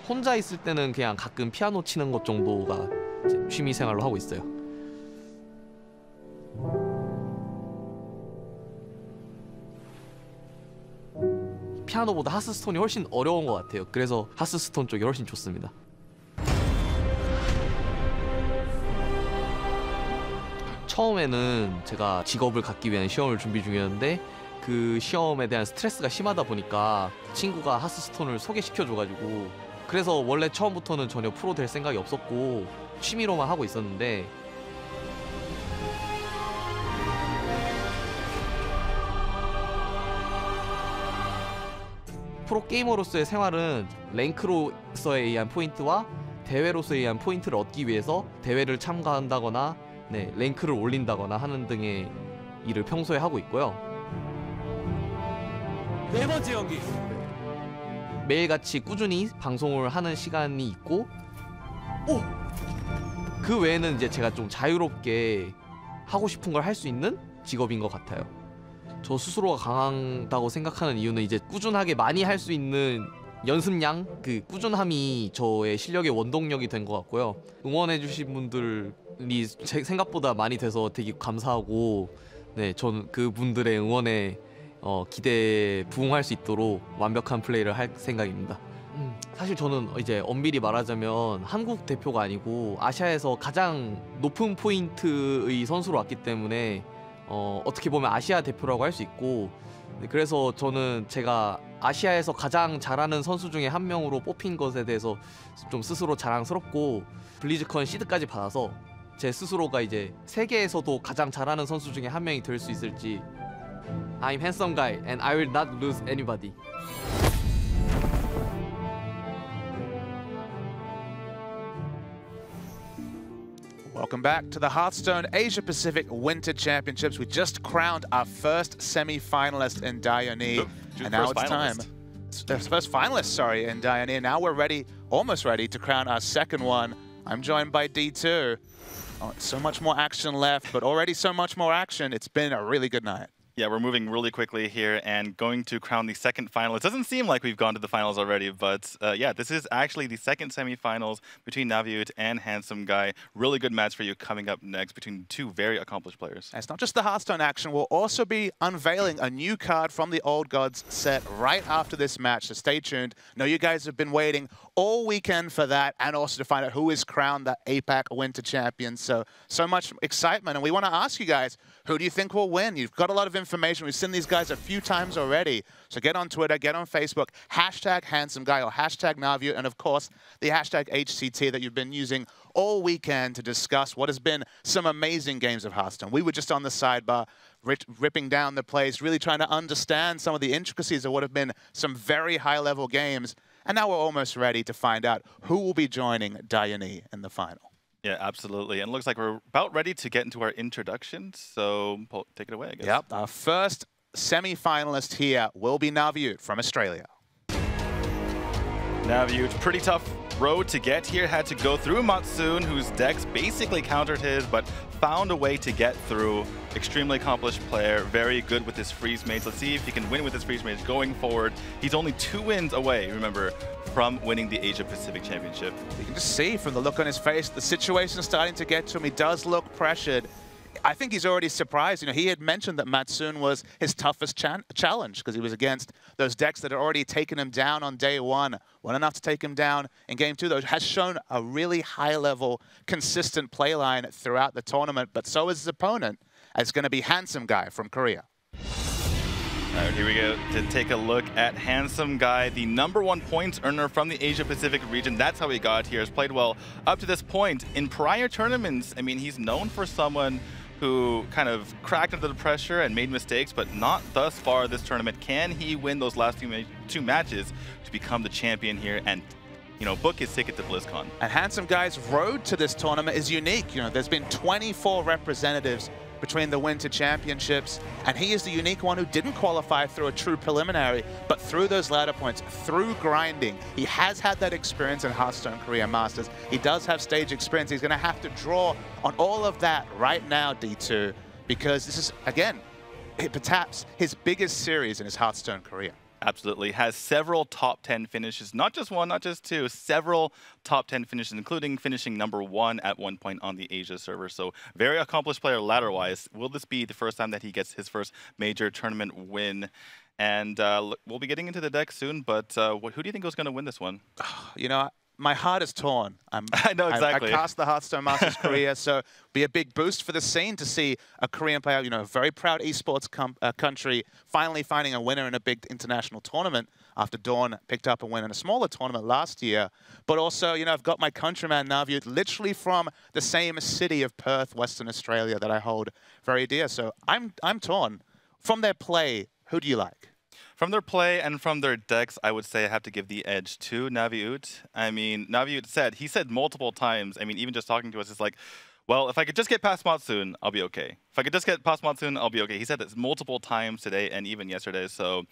혼자 있을 때는 그냥 가끔 피아노 치는 것 정도가 이제 취미 생활로 하고 있어요. 피아노보다 하스스톤이 훨씬 어려운 것 같아요. 그래서 하스스톤 쪽이 훨씬 좋습니다. 처음에는 제가 직업을 갖기 위한 시험을 준비 중이었는데 그 시험에 대한 스트레스가 심하다 보니까 친구가 하스스톤을 소개시켜줘가지고, 그래서 원래 처음부터는 전혀 프로 될 생각이 없었고 취미로만 하고 있었는데, 프로게이머로서의 생활은 랭크로서에 의한 포인트와 대회로서에 의한 포인트를 얻기 위해서 대회를 참가한다거나 랭크를 올린다거나 하는 등의 일을 평소에 하고 있고요. 네 번째 경기. 매일같이 꾸준히 방송을 하는 시간이 있고, 그 외에는 이제 제가 좀 자유롭게 하고 싶은 걸 할 수 있는 직업인 것 같아요. 저 스스로가 강하다고 생각하는 이유는 이제 꾸준하게 많이 할 수 있는 연습량, 그 꾸준함이 저의 실력의 원동력이 된 것 같고요. 응원해주신 분들이 생각보다 많이 돼서 되게 감사하고, 저는 그분들의 응원에 기대에 부응할 수 있도록 완벽한 플레이를 할 생각입니다. 사실 저는 이제 엄밀히 말하자면 한국 대표가 아니고 아시아에서 가장 높은 포인트의 선수로 왔기 때문에 어떻게 보면 아시아 대표라고 할 수 있고, 그래서 저는 제가 아시아에서 가장 잘하는 선수 중에 한 명으로 뽑힌 것에 대해서 좀 스스로 자랑스럽고, 블리즈컨 시드까지 받아서 제 스스로가 이제 세계에서도 가장 잘하는 선수 중에 한 명이 될 수 있을지. I'm handsome guy and I will not lose anybody. Welcome back to the Hearthstone Asia Pacific Winter Championships. We just crowned our first semi-finalist in Dione, and now it's time. First finalist, sorry, in Dione. Now we're ready, almost ready, to crown our second one. I'm joined by D2. Oh, so much more action left, but already so much more action. It's been a really good night. Yeah, we're moving really quickly here and going to crown the second finalist. It doesn't seem like we've gone to the finals already, but yeah, this is actually the second semifinals between Naviute and Handsome Guy. Really good match for you coming up next between two very accomplished players. And it's not just the Hearthstone action. We'll also be unveiling a new card from the Old Gods set right after this match, so stay tuned. I know you guys have been waiting all weekend for that, and also to find out who is crowned the APAC Winter Champion. So much excitement, and we want to ask you guys, who do you think will win? You've got a lot of information. We've seen these guys a few times already. So get on Twitter, get on Facebook, hashtag Handsome Guy or hashtag Naviute, and of course, the hashtag HCT that you've been using all weekend to discuss what has been some amazing games of Hearthstone. We were just on the sidebar, ripping down the place, really trying to understand some of the intricacies of what have been some very high-level games. And now we're almost ready to find out who will be joining Dione in the final. Yeah, absolutely. And it looks like we're about ready to get into our introduction. So, Paul, take it away, I guess. Yep, our first semi-finalist here will be Naviute from Australia. Naviute, pretty tough road to get here. Had to go through Matsoon, whose decks basically countered his, but found a way to get through. Extremely accomplished player, very good with his freeze mage. Let's see if he can win with his freeze mage going forward. He's only 2 wins away, remember, from winning the Asia Pacific Championship. You can just see from the look on his face, the situation is starting to get to him. He does look pressured. I think he's already surprised. You know, he had mentioned that Matsoon was his toughest challenge because he was against those decks that had already taken him down on day one. Wasn't enough to take him down in game 2, though. Has shown a really high-level, consistent play line throughout the tournament, but so is his opponent. It's going to be Handsome Guy from Korea. All right, here we go to take a look at Handsome Guy, the #1 points earner from the Asia Pacific region. That's how he got here. Has played well up to this point. In prior tournaments, I mean, he's known for someone who kind of cracked under the pressure and made mistakes, but not thus far this tournament. Can he win those last two matches to become the champion here and, you know, book his ticket to BlizzCon? And Handsome Guy's road to this tournament is unique. You know, there's been 24 representatives between the Winter Championships, and he is the unique one who didn't qualify through a true preliminary, but through those ladder points, through grinding. He has had that experience in Hearthstone Korea Masters. He does have stage experience. He's going to have to draw on all of that right now, D2, because this is, again, perhaps his biggest series in his Hearthstone career. Absolutely. Has several top 10 finishes, not just one, not just two, several top 10 finishes, including finishing #1 at one point on the Asia server. So very accomplished player ladder-wise. Will this be the first time that he gets his first major tournament win? And we'll be getting into the deck soon, but who do you think is going to win this one? You know, my heart is torn. I know exactly. I cast the Hearthstone Masters Korea, so be a big boost for the scene to see a Korean player, you know, a very proud esports country, finally finding a winner in a big international tournament after Dawn picked up a win in a smaller tournament last year. But also, you know, I've got my countryman Naviute literally from the same city of Perth, Western Australia, that I hold very dear. So I'm torn. From their play, who do you like? From their play and from their decks, I would say I have to give the edge to Naviute. I mean, Naviute said multiple times, I mean, even just talking to us, it's like, well, if I could just get past Monsoon, I'll be okay. If I could just get past Monsoon, I'll be okay. He said this multiple times today and even yesterday. So,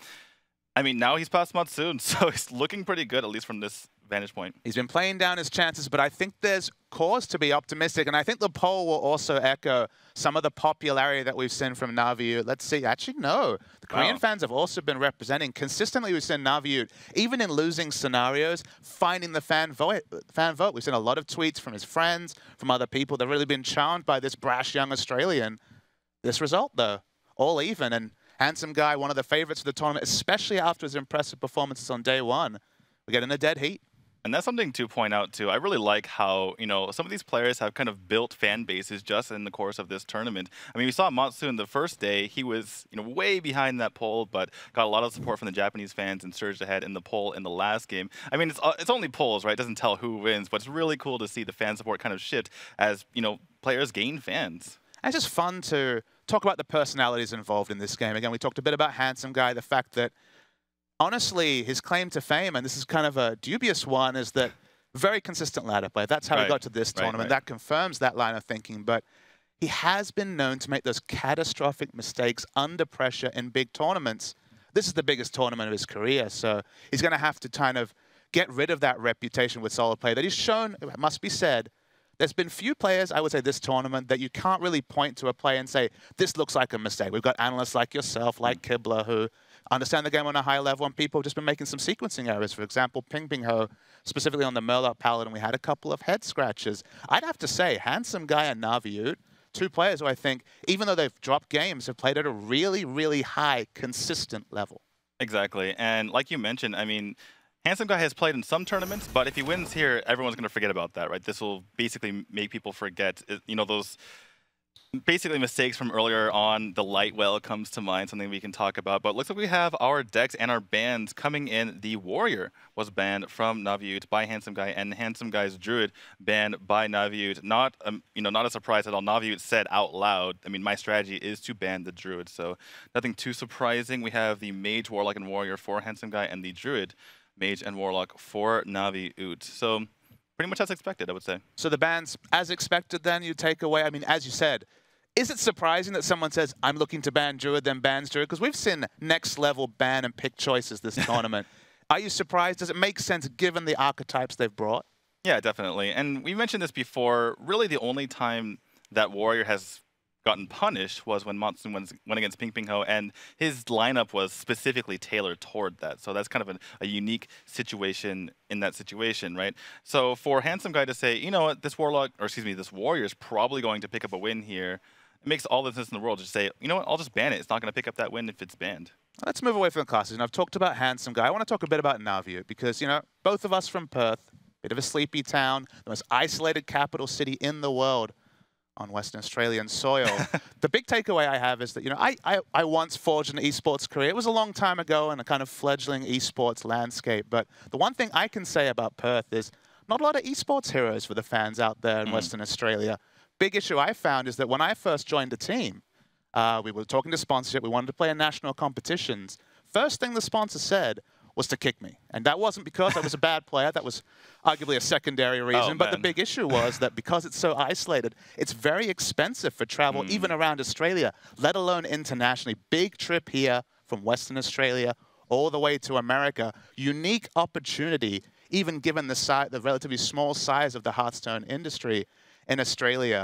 I mean, now he's past Monsoon, so it's looking pretty good, at least from this vantage point. He's been playing down his chances, but I think there's cause to be optimistic. And I think the poll will also echo some of the popularity that we've seen from Naviute. Let's see. Actually, no. The Korean fans have also been representing. Consistently, we've seen Naviute, even in losing scenarios, finding the fan vote. We've seen a lot of tweets from his friends, from other people. They've really been charmed by this brash young Australian. This result, though, all even. And Handsome Guy, one of the favorites of the tournament, especially after his impressive performances on day one. We're getting a dead heat. And that's something to point out, too. I really like how, you know, some of these players have kind of built fan bases just in the course of this tournament. I mean, we saw Monsoon the first day. He was, you know, way behind that poll, but got a lot of support from the Japanese fans and surged ahead in the poll in the last game. I mean, it's only polls, right? It doesn't tell who wins, but it's really cool to see the fan support kind of shift as, you know, players gain fans. And it's just fun to talk about the personalities involved in this game. Again, we talked a bit about Handsome Guy, the fact that honestly, his claim to fame, and this is kind of a dubious one, is that very consistent ladder play. That's how he got to this tournament. That confirms that line of thinking. But he has been known to make those catastrophic mistakes under pressure in big tournaments. This is the biggest tournament of his career, so he's going to have to kind of get rid of that reputation with solid play that he's shown, it must be said. There's been few players, I would say, this tournament that you can't really point to a play and say, this looks like a mistake. We've got analysts like yourself, like Kibler, who understand the game on a high level, and people have just been making some sequencing errors. For example, Ping Ping Ho, specifically on the Murloc Paladin, we had a couple of head scratches. I'd have to say, Handsome Guy and Naviute, two players who I think, even though they've dropped games, have played at a really, really high, consistent level. Exactly. And like you mentioned, I mean, Handsome Guy has played in some tournaments, but if he wins here, everyone's going to forget about that, right? This will basically make people forget, you know, those basically mistakes from earlier on. The Light Well comes to mind, something we can talk about. But looks like we have our decks and our bans coming in. The Warrior was banned from Naviute by Handsome Guy, and Handsome Guy's Druid banned by Naviute. Not, you know, not a surprise at all. Naviute said out loud, I mean, my strategy is to ban the Druid, so nothing too surprising. We have the Mage, Warlock, and Warrior for Handsome Guy, and the Druid, Mage, and Warlock for Naviute. So pretty much as expected, I would say. So the bans, as expected, then you take away. I mean, as you said, is it surprising that someone says, I'm looking to ban Druid, then bans Druid? Because we've seen next level ban and pick choices this tournament. Are you surprised? Does it make sense given the archetypes they've brought? Yeah, definitely. And we mentioned this before. Really, the only time that Warrior has gotten punished was when Monsoon went against Ping Ping Ho, and his lineup was specifically tailored toward that. So that's kind of a unique situation in that situation, right? So for Handsome Guy to say, you know what, this Warrior is probably going to pick up a win here, it makes all the sense in the world to say, you know what, I'll just ban it. It's not going to pick up that win if it's banned. Let's move away from the classes. And I've talked about Handsome Guy. I want to talk a bit about Naviute because, you know, both of us from Perth, bit of a sleepy town, the most isolated capital city in the world on Western Australian soil. The big takeaway I have is that, you know, I once forged an esports career. It was a long time ago in a kind of fledgling esports landscape. But the one thing I can say about Perth is not a lot of esports heroes for the fans out there in Western Australia. Big issue I found is that when I first joined the team, we were talking to sponsorship. We wanted to play in national competitions. First thing the sponsor said was to kick me. And that wasn't because I was a bad player. That was arguably a secondary reason. But the big issue was that because it's so isolated, it's very expensive for travel, even around Australia, let alone internationally. Big trip here from Western Australia all the way to America. Unique opportunity, even given the relatively small size of the Hearthstone industry in Australia.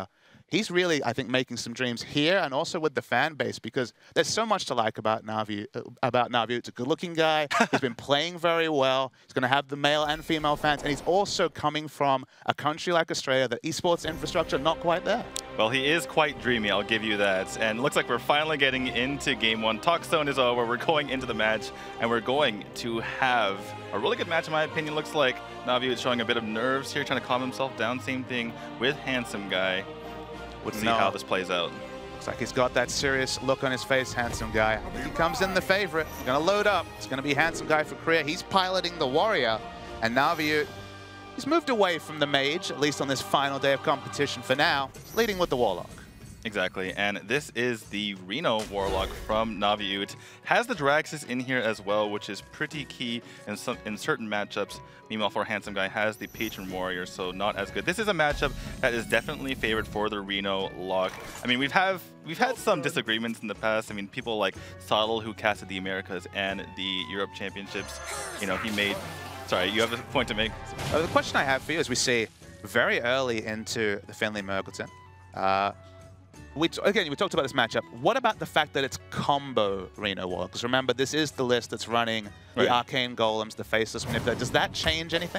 he's really, I think, making some dreams here and also with the fan base, because there's so much to like about Navi. It's a good-looking guy. He's been playing very well. He's going to have the male and female fans, and he's also coming from a country like Australia, the esports infrastructure not quite there. Well, he is quite dreamy, I'll give you that. And it looks like we're finally getting into game one. Talkstone is over. We're going into the match, and we're going to have a really good match, in my opinion. Looks like Navi is showing a bit of nerves here, trying to calm himself down. Same thing with Handsome Guy. We'll see how this plays out. Looks like he's got that serious look on his face, Handsome Guy. He comes in the favorite. He's going to load up. It's going to be Handsome Guy for Korea. He's piloting the Warrior, and Navi, he's moved away from the Mage, at least on this final day of competition for now. He's leading with the Warlock. Exactly, and this is the Reno Warlock from Naviute. Has the Draxus in here as well, which is pretty key in certain matchups. Meanwhile, for Handsome Guy, has the Patron Warrior, so not as good. This is a matchup that is definitely favored for the Reno lock. I mean, we've had some disagreements in the past. I mean, people like Soddle, who casted the Americas and the Europe Championships. You know, he made. Sorry, you have a point to make. The question I have for you is, we see very early into the Finley Merkelton. Again, we talked about this matchup. What about the fact that it's combo Reno Warlock? Because remember, this is the list that's running the Arcane Golems, the Faceless Manipulator. Does that change anything?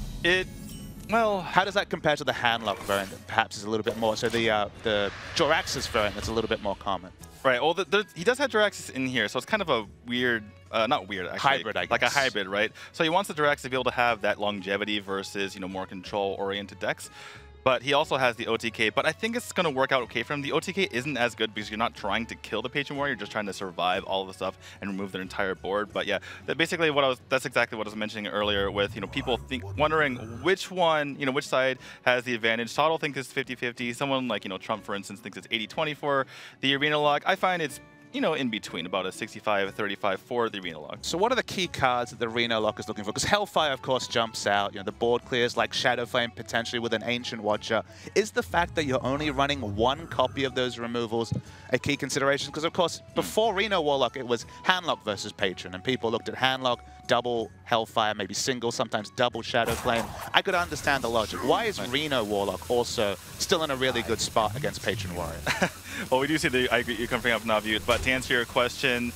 Well, how does that compare to the Handlock variant that perhaps is a little bit more? So the Joraxis variant that's a little bit more common. Right. Well, he does have Joraxis in here, so it's kind of a weird, not weird actually, hybrid, I guess. Like a hybrid, right? So he wants the Joraxis to be able to have that longevity versus, you know, more control-oriented decks. But he also has the OTK, but I think it's going to work out okay for him. The OTK isn't as good because you're not trying to kill the Patron Warrior, you're just trying to survive all of the stuff and remove their entire board. But yeah, that's exactly what I was mentioning earlier with, you know, people wondering which one, you know, which side has the advantage. Soddle thinks it's 50-50. Someone like, you know, Trump, for instance, thinks it's 80-20 for the Arena lock. I find it's, you know, in between, about a 65-35 for the Arena lock. So what are the key cards that the Reno lock is looking for? Because Hellfire, of course, jumps out. You know, the board clears like Shadow Flame, potentially with an Ancient Watcher. Is the fact that you're only running one copy of those removals a key consideration? Because, of course, before Reno Warlock, it was Handlock versus Patron, and people looked at Handlock, double Hellfire, maybe single, sometimes double Shadow Flame. I could understand the logic. Why is Reno Warlock also still in a really good spot against Patron Warrior? Well, we do see you coming up Naviute, but to answer your question,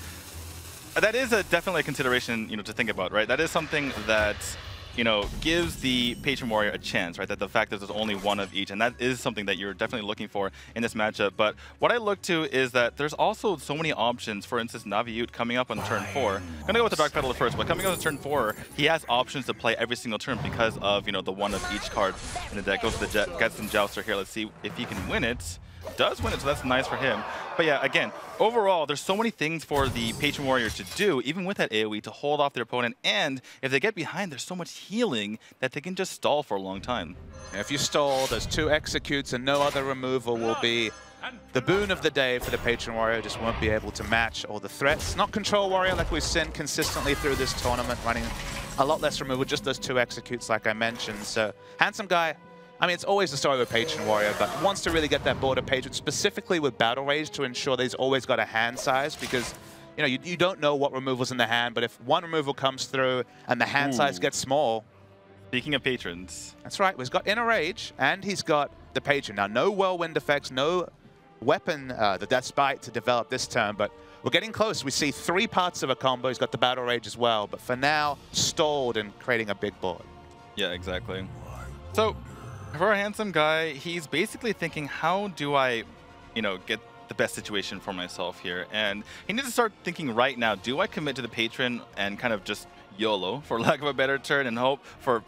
that is definitely a consideration, you know, to think about, right? That is something that, you know, gives the Patron Warrior a chance, right? That the fact that there's only one of each, and that is something that you're definitely looking for in this matchup. But what I look to is that there's also so many options. For instance, Naviute coming up on turn 4. I'm gonna go with the Dark Peddler first, but coming up on turn 4, he has options to play every single turn because of, you know, the one of each card in the deck. Goes to the Gadsden Jouster here. Let's see if he can win it. Does win it, so that's nice for him. But yeah, again, overall, there's so many things for the Patron Warrior to do, even with that AoE, to hold off their opponent. And if they get behind, there's so much healing that they can just stall for a long time. If you stall, those 2 executes and no other removal will be the boon of the day for the Patron Warrior. Just won't be able to match all the threats. Not Control Warrior like we've seen consistently through this tournament, running a lot less removal, just those 2 executes like I mentioned. So, Handsome Guy, I mean, it's always the story with Patron Warrior, but wants to really get that border Patron, specifically with Battle Rage, to ensure that he's always got a hand size, because, you know, you don't know what removal's in the hand, but if one removal comes through and the hand size gets small. Speaking of patrons. That's right. He's got Inner Rage, and he's got the Patron. Now, no Whirlwind effects, no weapon, the Death Spite to develop this turn, but we're getting close. We see 3 parts of a combo. He's got the Battle Rage as well, but for now, stalled in creating a big board. Yeah, exactly. So, for a Handsome Guy, he's basically thinking, how do I, you know, get the best situation for myself here? And he needs to start thinking right now, do I commit to the Patron and kind of just YOLO, for lack of a better term, and hope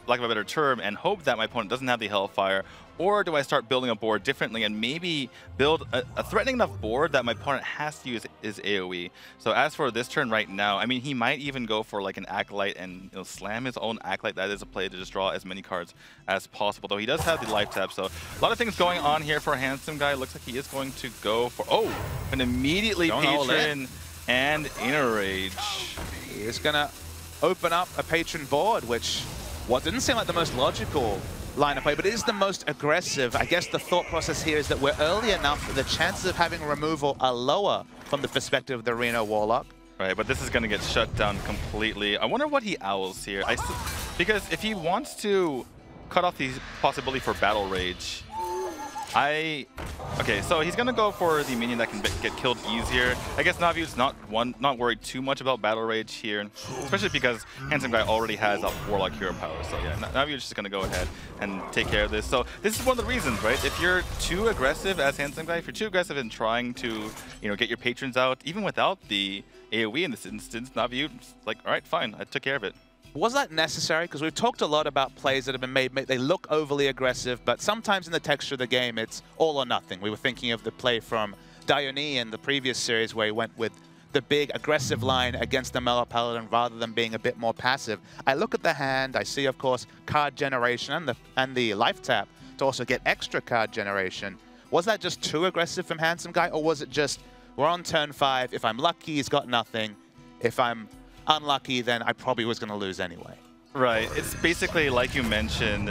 that my opponent doesn't have the Hellfire? Or do I start building a board differently and maybe build a threatening enough board that my opponent has to use his AoE? So as for this turn right now, I mean, he might even go for like an Acolyte and, you know, slam his own Acolyte. That is a play to just draw as many cards as possible, though he does have the life tap. So a lot of things going on here for a Handsome Guy. Looks like he is going to go for, and immediately Patron and Inner Rage. He is going to open up a Patron board, which didn't seem like the most logical line of play, but it is the most aggressive. I guess the thought process here is that we're early enough that the chances of having removal are lower from the perspective of the Reno Warlock. Right, but this is going to get shut down completely. I wonder what he owls here. Because if he wants to cut off the possibility for Battle Rage, Okay, so he's gonna go for the minion that can get killed easier. I guess Navi's not worried too much about Battle Rage here, especially because Handsome Guy already has a Warlock hero power. So yeah, Navi's just gonna go ahead and take care of this. So this is one of the reasons, right? If you're too aggressive as Handsome Guy, if you're too aggressive in trying to, get your patrons out, even without the AoE in this instance, Navi, like, all right, fine, I took care of it. Was that necessary? Because we've talked a lot about plays that have been made. They look overly aggressive, but sometimes in the texture of the game, it's all or nothing. We were thinking of the play from Dione in the previous series where he went with the big aggressive line against the Mellow Paladin rather than being a bit more passive. I look at the hand, I see, of course, card generation and the life tap to also get extra card generation. Was that just too aggressive from Handsome Guy, or was it just, we're on turn 5, if I'm lucky, he's got nothing. If I'm unlucky, then I probably was going to lose anyway. Right. It's basically, like you mentioned,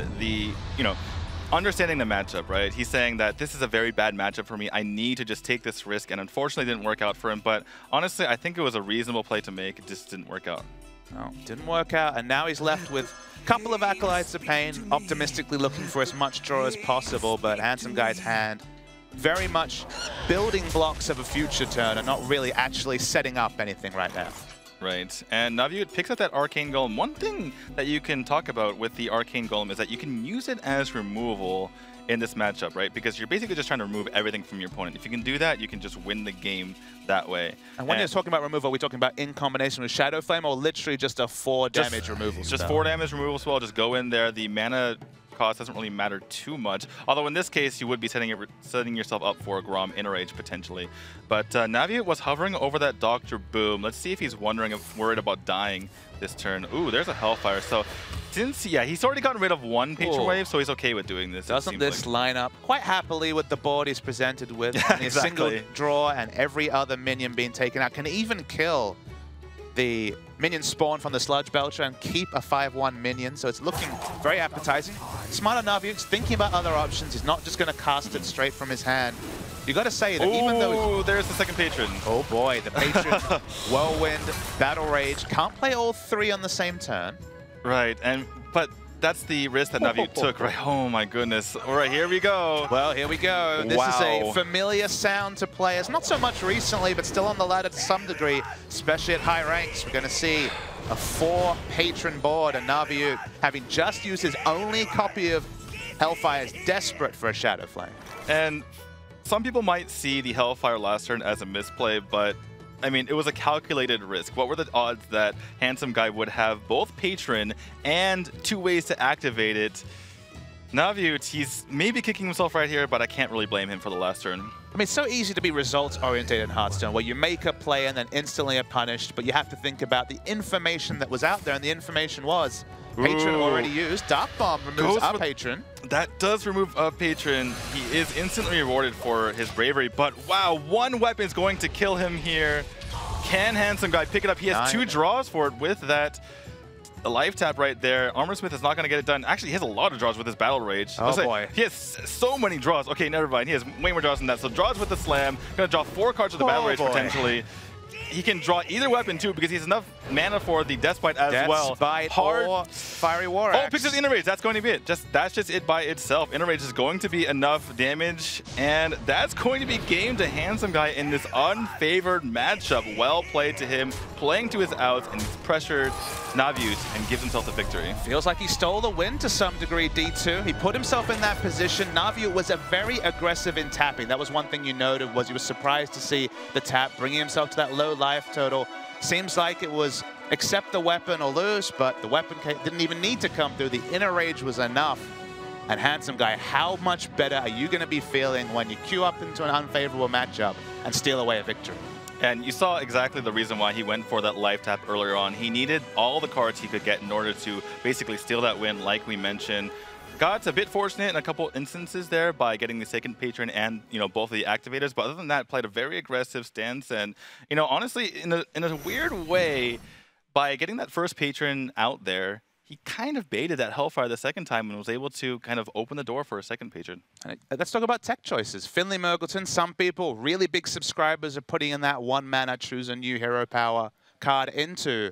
understanding the matchup, right? He's saying that this is a very bad matchup for me. I need to just take this risk, and unfortunately it didn't work out for him. But honestly, I think it was a reasonable play to make. It just didn't work out. No, didn't work out, and now he's left with a couple of Acolytes of Pain, optimistically looking for as much draw as possible, but Handsome Guy's hand very much building blocks of a future turn and not really actually setting up anything right now. Right, and Navi picks up that Arcane Golem. One thing that you can talk about with the Arcane Golem is that you can use it as removal in this matchup, right? Because you're basically just trying to remove everything from your opponent. If you can do that, you can just win the game that way. And when you're talking about removal, are we talking about in combination with Shadow Flame or literally just a 4 damage removal spell? Just 4 damage removal spell, just go in there. The mana cost doesn't really matter too much. Although in this case, you would be setting yourself up for a Grom Inner Rage potentially. But Navi was hovering over that Dr. Boom. Let's see if he's worried about dying this turn. Ooh, there's a Hellfire. So he's already gotten rid of one patron wave, so he's okay with doing this. Doesn't this line up quite happily with the board he's presented with? Yeah, a single draw and every other minion being taken out. Can even kill the minion spawn from the Sludge Belcher and keep a 5/1 minion, so it's looking very appetizing. Smarter Navi's thinking about other options. He's not just going to cast it straight from his hand. You got to say that even though... there's the second patron. Oh boy, the patron, Whirlwind, Battle Rage, can't play all 3 on the same turn. Right, but that's the risk that Navi took, right? Oh my goodness. All right, here we go. Well, here we go. This is a familiar sound to players. Not so much recently, but still on the ladder to some degree, especially at high ranks. We're going to see a 4-patron board, and Navi, having just used his only copy of Hellfire, is desperate for a Shadow Flame. And some people might see the Hellfire last turn as a misplay, but I mean, it was a calculated risk. What were the odds that Handsome Guy would have both Patron and 2 ways to activate it? Navi, he's maybe kicking himself right here, but I can't really blame him for the last turn. I mean, it's so easy to be results-oriented in Hearthstone, where you make a play and then instantly are punished, but you have to think about the information that was out there, and the information was Patron already used. Dark Bomb removes our Patron. That does remove a Patron. He is instantly rewarded for his bravery, but wow, 1 weapon is going to kill him here. Can Handsome Guy pick it up? He has 2 draws for it with that life tap right there. Armor Smith is not going to get it done. Actually, he has a lot of draws with his Battle Rage. Oh boy. He has so many draws. Okay, never mind. He has way more draws than that. So draws with the Slam. Going to draw 4 cards with the Battle Rage potentially. He can draw either weapon too because he has enough mana for the Deathbite as well. Deathbite or Fiery War Axe. Oh, picks up the Inner Rage. That's going to be it. That's just it by itself. Inner Rage is going to be enough damage, and that's going to be game to Handsome Guy in this unfavored matchup. Well played to him, playing to his outs, and he's pressured Navius and gives himself the victory. Feels like he stole the win to some degree, D2. He put himself in that position. Naviu was very aggressive in tapping. That was one thing you noted, was he was surprised to see the tap, bringing himself to that low life total. Seems like it was accept the weapon or lose, but the weapon didn't even need to come through. The Inner Rage was enough. And Handsome Guy, how much better are you going to be feeling when you queue up into an unfavorable matchup and steal away a victory? And you saw exactly the reason why he went for that life tap earlier on. He needed all the cards he could get in order to basically steal that win, like we mentioned. Got a bit fortunate in a couple instances there by getting the second patron and, both of the activators. But other than that, played a very aggressive stance. And, honestly, in a weird way, by getting that first patron out there, he kind of baited that Hellfire the second time and was able to kind of open the door for a second patron. Let's talk about tech choices. Finley Mergleton, some people, really big subscribers, are putting in that 1 mana choose a new hero power card into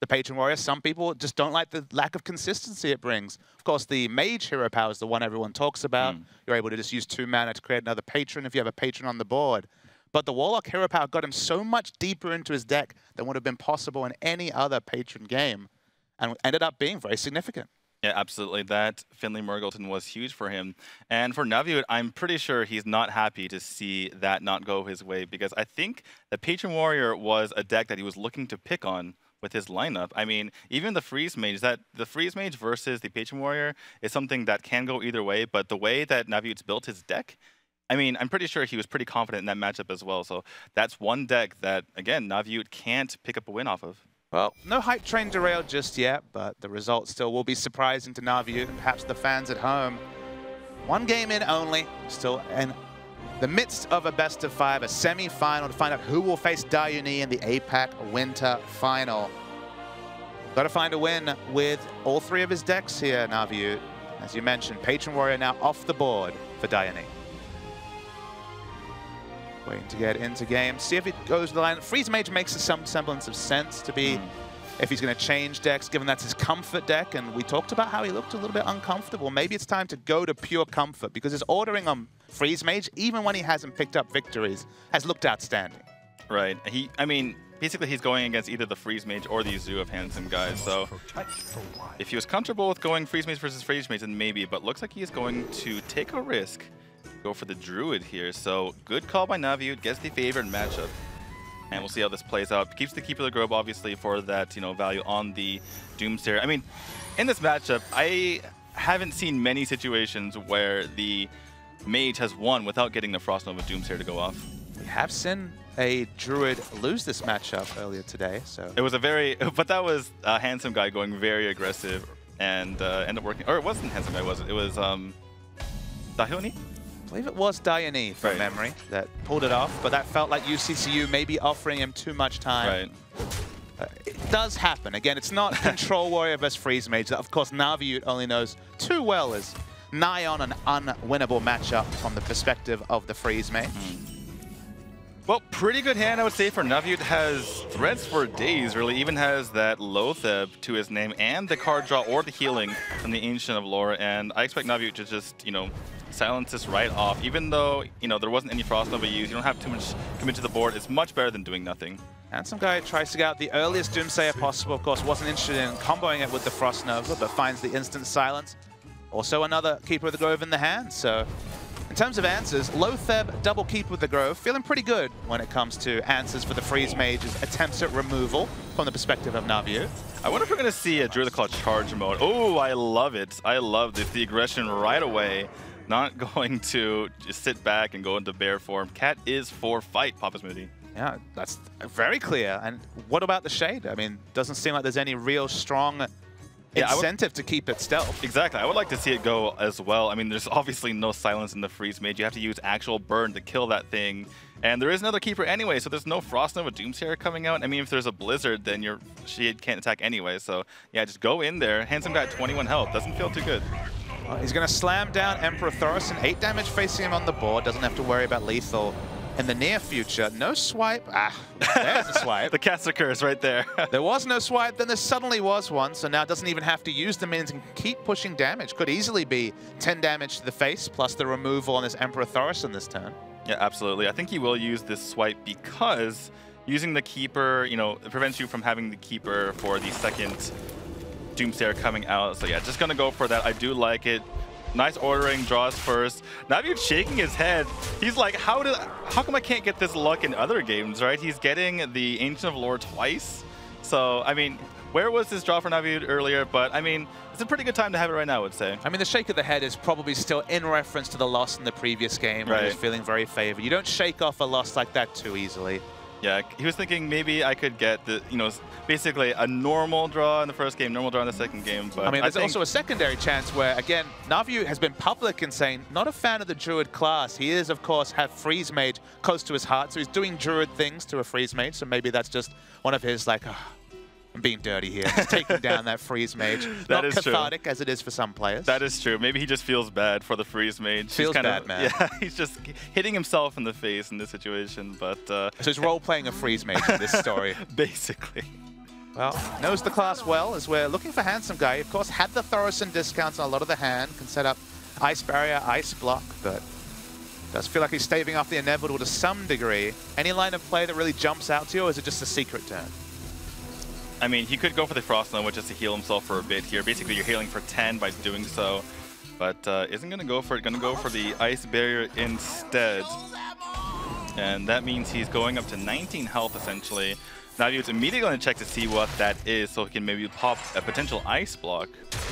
the Patron Warrior. Some people just don't like the lack of consistency it brings. Of course, the Mage hero power is the one everyone talks about. You're able to just use 2 mana to create another Patron if you have a Patron on the board. But the Warlock hero power got him so much deeper into his deck than would have been possible in any other Patron game, and ended up being very significant. Yeah, absolutely. That Finley Murgleton was huge for him. And for Naviud, I'm pretty sure he's not happy to see that not go his way, because I think the Patron Warrior was a deck that he was looking to pick on with his lineup. I mean, even the Freeze Mage, the Freeze Mage versus the Patron Warrior is something that can go either way, but the way that Naviud's built his deck, I mean, I'm pretty sure he was pretty confident in that matchup as well. So that's one deck that, again, Naviud can't pick up a win off of. Well, no hype train derailed just yet, but the result still will be surprising to Naviud and perhaps the fans at home. 1 game in only, still in the midst of a best-of-5, a semi-final to find out who will face Dayuni in the APAC Winter Final. Got to find a win with all 3 of his decks here, Naviud. As you mentioned, Patron Warrior now off the board for Dayuni. Waiting to get into game. See if it goes to the line. Freeze Mage makes some semblance of sense to be if he's going to change decks, given that's his comfort deck. And we talked about how he looked a little bit uncomfortable. Maybe it's time to go to pure comfort, because his ordering on Freeze Mage, even when he hasn't picked up victories, has looked outstanding. Right. I mean, basically he's going against either the Freeze Mage or the Zoo of Handsome guys. So if he was comfortable with going Freeze Mage versus Freeze Mage, then maybe. But looks like he is going to take a risk. Go for the Druid here. So good call by Naviud, gets the favorite matchup. And we'll see how this plays out. Keeps the Keeper of the Grove, obviously, for that, you know, value on the Doomsayer. I mean, in this matchup, I haven't seen many situations where the Mage has won without getting the Frost Nova Doomsayer to go off. We have seen a Druid lose this matchup earlier today, so... It was a very... But that was a Handsome guy going very aggressive and ended up working... Or it wasn't Handsome guy, was it? It was Dayuni? I believe it was Dayuni from memory that pulled it off, but that felt like UCCU maybe offering him too much time. Right. It does happen. Again, it's not Control Warrior versus Freeze Mage. That, of course, Naviud only knows too well is nigh on an unwinnable matchup from the perspective of the Freeze Mage. Well, pretty good hand, I would say, for Naviud. Has threats for days, really. Even has that Loatheb to his name and the card draw or the healing from the Ancient of Lore. And I expect Naviud to just, you know, silence this right off. Even though, you know, there wasn't any Frost Nova used, you don't have too much commit to the board. It's much better than doing nothing. Handsome guy tries to get out the earliest Doomsayer possible. Of course, wasn't interested in comboing it with the Frost Nova, but finds the instant silence. Also another Keeper of the Grove in the hand, so... In terms of answers, Loatheb, double Keeper of the Grove, feeling pretty good when it comes to answers for the Freeze Mage's attempts at removal from the perspective of Naviud. I wonder if we're going to see a Druid Claw charge mode. Oh, I love it. I love this. The aggression right away. Not going to just sit back and go into bear form. Cat is for fight, Papa Smoothie. Yeah, that's very clear. And what about the Shade? I mean, doesn't seem like there's any real strong incentive to keep it stealth. Exactly. I would like to see it go as well. I mean, there's obviously no silence in the Freeze Mage. You have to use actual burn to kill that thing. And there is another Keeper anyway, so there's no Frost Nova Doomsayer coming out. I mean, if there's a Blizzard, then your Shade can't attack anyway. So, yeah, just go in there. Handsome guy at 21 health. Doesn't feel too good. Well, he's going to slam down Emperor Thaurissan. 8 damage facing him on the board. Doesn't have to worry about lethal in the near future. No swipe. Ah, there's a swipe. The caster curse right there. There was no swipe, then there suddenly was one, so now doesn't even have to use the minions and keep pushing damage. Could easily be 10 damage to the face, plus the removal on this Emperor Thaurissan this turn. Yeah, absolutely. I think he will use this swipe because using the Keeper, you know, it prevents you from having the Keeper for the second Doomsayer coming out. So yeah, just gonna go for that. I do like it. Nice ordering, draws first. Naviud shaking his head. He's like, how come I can't get this luck in other games, right? He's getting the Ancient of Lore twice. So, I mean, where was this draw for Naviud earlier? But, I mean, it's a pretty good time to have it right now, I would say. I mean, the shake of the head is probably still in reference to the loss in the previous game. Right. He was feeling very favored. You don't shake off a loss like that too easily. Yeah, he was thinking maybe I could get the, you know, basically a normal draw in the first game, normal draw in the second game. But I mean, there's also a secondary chance where, again, Naviud has been public in saying not a fan of the Druid class. He is, of course, have Freeze Mage close to his heart, so he's doing Druid things to a Freeze Mage. So maybe that's just one of his, like, oh, I'm being dirty here, just taking down that Freeze Mage. That not is cathartic true. As it is for some players. That is true. Maybe he just feels bad for the Freeze Mage. Feels bad, man. Yeah, he's just hitting himself in the face in this situation. But so he's role-playing a Freeze Mage in this story. Basically. Well, knows the class well, as we're looking for Handsome Guy. Of course, had the Thorison discounts on a lot of the hand, can set up Ice Barrier, Ice Block, but does feel like he's staving off the inevitable to some degree. Any line of play that really jumps out to you, or is it just a secret turn? I mean, he could go for the Frost Nova just to heal himself for a bit here. Basically, you're healing for 10 by doing so, but isn't going to go for it. Going to go for the Ice Barrier instead. And that means he's going up to 19 health, essentially. Now he's immediately going to check to see what that is so he can maybe pop a potential Ice Block.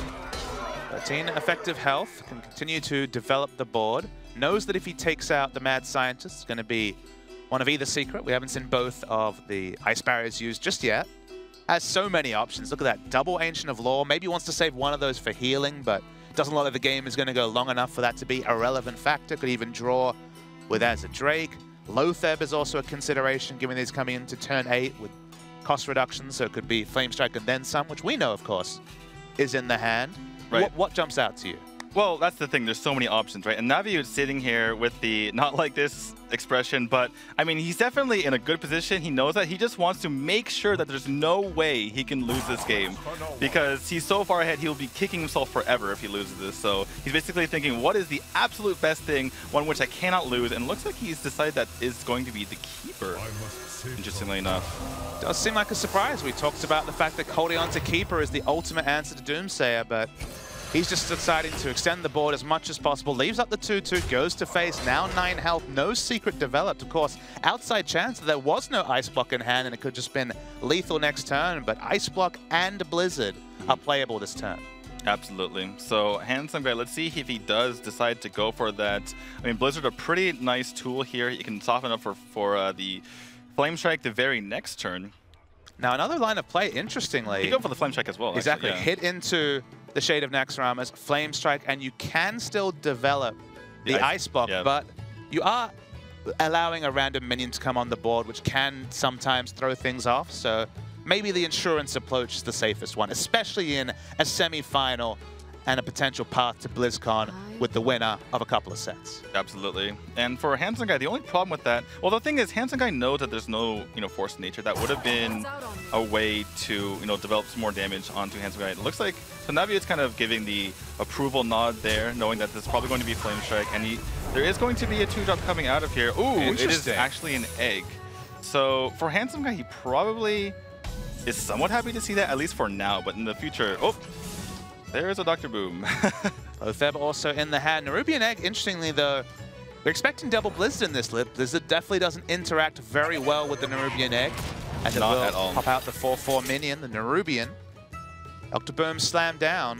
13 effective health, can continue to develop the board. Knows that if he takes out the Mad Scientist, it's going to be one of either secret. We haven't seen both of the Ice Barriers used just yet. Has so many options. Look at that, double Ancient of Law. Maybe wants to save one of those for healing, but doesn't look like the game is going to go long enough for that to be a relevant factor. Could even draw with as a Drake. Loatheb is also a consideration, given he's coming into turn 8 with cost reductions, so it could be Flame Strike and then some, which we know, of course, is in the hand. Right. What jumps out to you? Well, that's the thing. There's so many options, right? And Navi is sitting here with the not like this expression, but I mean, he's definitely in a good position. He knows that. He just wants to make sure that there's no way he can lose this game because he's so far ahead, he'll be kicking himself forever if he loses this. So he's basically thinking, what is the absolute best thing, one which I cannot lose? And it looks like he's decided that is going to be the Keeper, interestingly enough. Does seem like a surprise. We talked about the fact that holding on to Keeper is the ultimate answer to Doomsayer, but he's just deciding to extend the board as much as possible. Leaves up the 2-2, goes to face, now 9 health, no secret developed. Of course, outside chance that there was no Ice Block in hand and it could just been lethal next turn, but Ice Block and Blizzard are playable this turn. Absolutely. So Handsome Guy, let's see if he does decide to go for that. I mean, Blizzard, a pretty nice tool here. You can soften up for the Flame Strike the very next turn. Now, another line of play, interestingly. You go for the Flame Strike as well. Exactly. Actually, yeah. Hit into the Shade of Naxxramas, Flame Strike, and you can still develop the Ice Block, yeah. but you are allowing a random minion to come on the board, which can sometimes throw things off. So maybe the insurance approach is the safest one, especially in a semi-final and a potential path to BlizzCon with the winner of a couple of sets. Absolutely. And for Handsome Guy, the only problem with that, well, the thing is, Handsome Guy knows that there's no, Force of Nature. That would have been a way to, develop some more damage onto Handsome Guy. It looks like, so Navi is kind of giving the approval nod there, knowing that this is probably going to be Flame Strike, and there is going to be a 2-drop coming out of here. Ooh, it is actually an egg. So for Handsome Guy, he probably is somewhat happy to see that, at least for now, but in the future, oh, there's a Dr. Boom. Loatheb also in the hand. Nerubian Egg, interestingly though, we're expecting double Blizzard in this lip. Blizzard definitely doesn't interact very well with the Nerubian Egg. As Not it will at all. pop out the 4-4 minion, the Nerubian. Dr. Boom slammed down.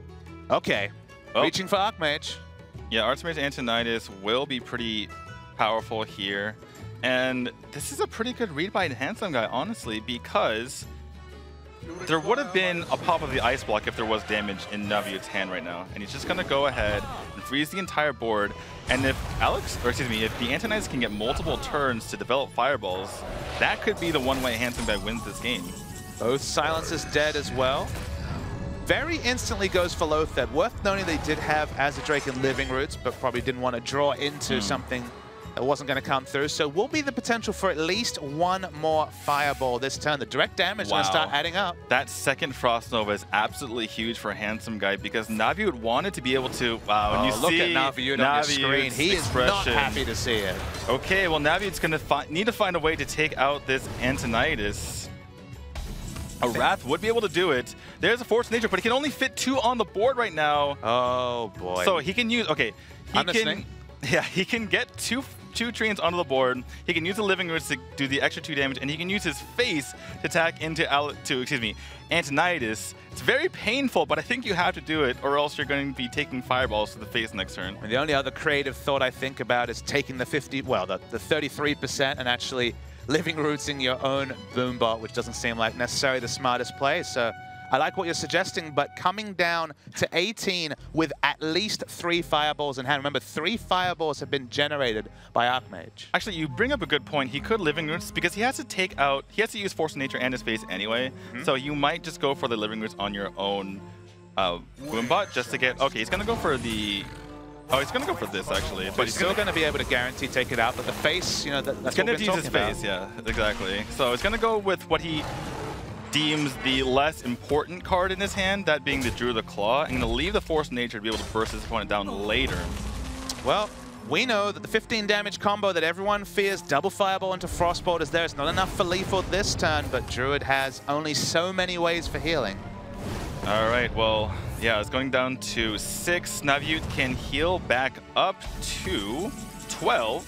Okay, reaching for Archmage. Yeah, Archmage Antonidas will be pretty powerful here. And this is a pretty good read by Handsome Guy, honestly, because there would have been a pop of the Ice Block if there was damage in Naviut's hand right now. And he's just going to go ahead and freeze the entire board. And if if the Antonidas can get multiple turns to develop fireballs, that could be the one way Handsome Guy wins this game. Both Silences dead as well. Very instantly goes for Loatheb. Worth noting they did have as a Drake in Living Roots, but probably didn't want to draw into something that wasn't going to come through. So will be the potential for at least one more Fireball this turn. The direct damage is going to start adding up. That second Frost Nova is absolutely huge for Handsome Guy because Naviut wanted to be able to, wow, and you look see at Naviut on your screen. He is not happy to see it. Okay, well, Naviut's going to need to find a way to take out this Antonidas. A Wrath would be able to do it. There's a Force of Nature, but he can only fit 2 on the board right now. Oh, boy. So he can use, he can get two treants onto the board. He can use the Living Roots to do the extra 2 damage, and he can use his face to attack into Antonidas. It's very painful, but I think you have to do it, or else you're going to be taking fireballs to the face next turn. And the only other creative thought I think about is taking the 33% and actually Living Roots in your own Boombot, which doesn't seem like necessarily the smartest play. So I like what you're suggesting, but coming down to 18 with at least 3 Fireballs in hand. Remember, 3 Fireballs have been generated by Archmage. Actually, you bring up a good point. He could Living Roots because he has to use Force of Nature and his face anyway. So you might just go for the Living Roots on your own Boombot just to get, okay, he's going to go for the, he's going to go for this actually. But he's still going to be able to guarantee take it out, but the face, that's going to use his face, yeah, exactly. So it's going to go with what he deems the less important card in his hand, that being the Druid of Claw, and going to leave the Force of Nature to be able to burst his opponent down later. Well, we know that the 15 damage combo that everyone fears, double Fireball into Frostbolt, is there. It's not enough for lethal this turn, but Druid has only so many ways for healing. All right, well, yeah, it's going down to 6. Naviute can heal back up to 12.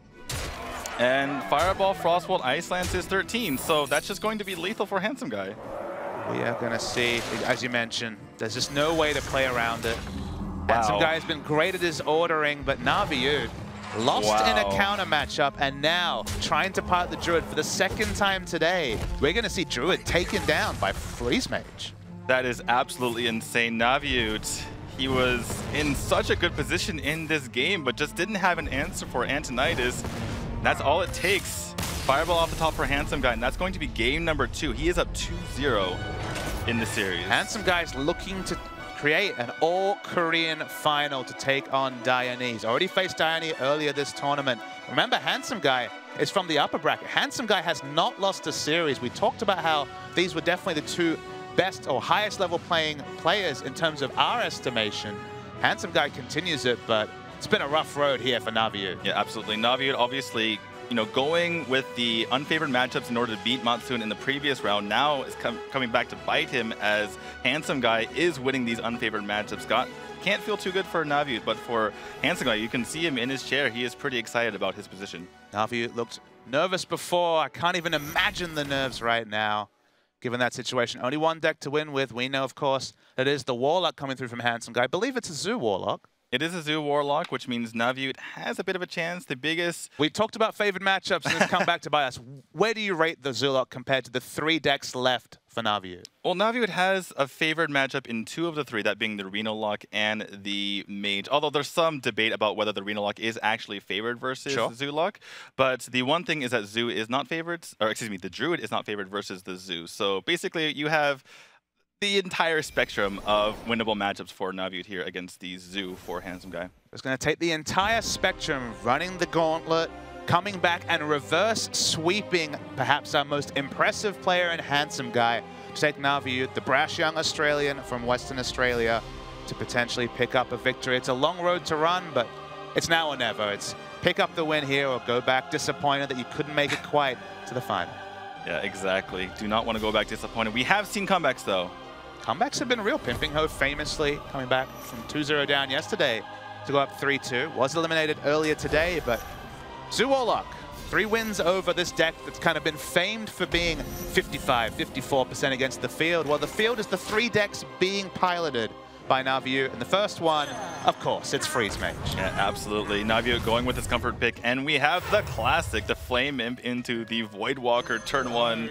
And Fireball, Frostbolt, Ice Lance is 13, so that's just going to be lethal for Handsome Guy. We are going to see, as you mentioned, there's just no way to play around it. Handsome Guy has been great at his ordering, but Naviute lost in a counter matchup, and now trying to part the Druid for the second time today. We're going to see Druid taken down by Freeze Mage. That is absolutely insane. Naviute, he was in such a good position in this game, but just didn't have an answer for Antonidas. That's all it takes. Fireball off the top for Handsome Guy, and that's going to be game number 2. He is up 2-0 in the series. Handsome Guy's looking to create an all-Korean final to take on Dione. He's already faced Dione earlier this tournament. Remember, Handsome Guy is from the upper bracket. Handsome Guy has not lost a series. We talked about how these were definitely the two best or highest level playing players in terms of our estimation. Handsome Guy continues it, but it's been a rough road here for Naviute. Yeah, absolutely. Naviute obviously, you know, going with the unfavored matchups in order to beat Matsun in the previous round, now is coming back to bite him as Handsome Guy is winning these unfavored matchups. Can't feel too good for Naviute, but for Handsome Guy, you can see him in his chair. He is pretty excited about his position. Naviute looked nervous before. I can't even imagine the nerves right now, given that situation. Only one deck to win with. We know, of course, that is the Warlock coming through from Handsome Guy. I believe it's a Zoo Warlock. It is a Zoo Warlock, which means Naviute has a bit of a chance. The biggest... We talked about favored matchups and it's come back to bite us. Where do you rate the Zoolock compared to the 3 decks left for Naviute? Well, Naviute has a favored matchup in 2 of the 3, that being the Reno Lock and the Mage. Although there's some debate about whether the Reno Lock is actually favored versus Zoo Lock. But the one thing is that Zoo is not favored, or excuse me, the Druid is not favored versus the Zoo. So basically you have the entire spectrum of winnable matchups for Naviute here against the Zoo for Handsome Guy. It's going to take the entire spectrum, running the gauntlet, coming back and reverse sweeping perhaps our most impressive player in Handsome Guy to take Naviute, the brash young Australian from Western Australia, to potentially pick up a victory. It's a long road to run, but it's now or never. It's pick up the win here or go back disappointed that you couldn't make it quite to the final. Yeah, exactly. Do not want to go back disappointed. We have seen comebacks, though. Comebacks have been real. Pimping Ho famously coming back from 2-0 down yesterday to go up 3-2. Was eliminated earlier today, but Zoo Warlock, 3 wins over this deck that's kind of been famed for being 55, 54% against the field. Well, the field is the 3 decks being piloted by Naviute, and the first one, of course, it's Freeze Mage. Yeah, absolutely. Naviute going with his comfort pick, and we have the classic, the Flame Imp into the Voidwalker turn 1.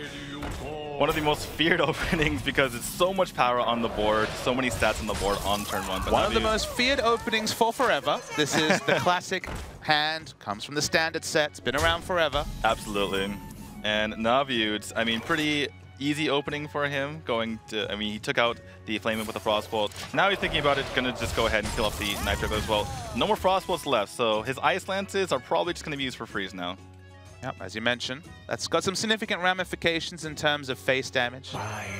One of the most feared openings because it's so much power on the board, so many stats on the board on turn 1. But one of the most feared openings for forever. This is the classic hand, comes from the standard set, it's been around forever. Absolutely. And Naviute, I mean, pretty easy opening for him. I mean, he took out the Flame Imp with the Frostbolt. Now he's thinking about it, gonna just go ahead and kill off the Knife Dribble as well. No more Frostbolts left, so his Ice Lances are probably just gonna be used for freeze now. Yep, as you mentioned, that's got some significant ramifications in terms of face damage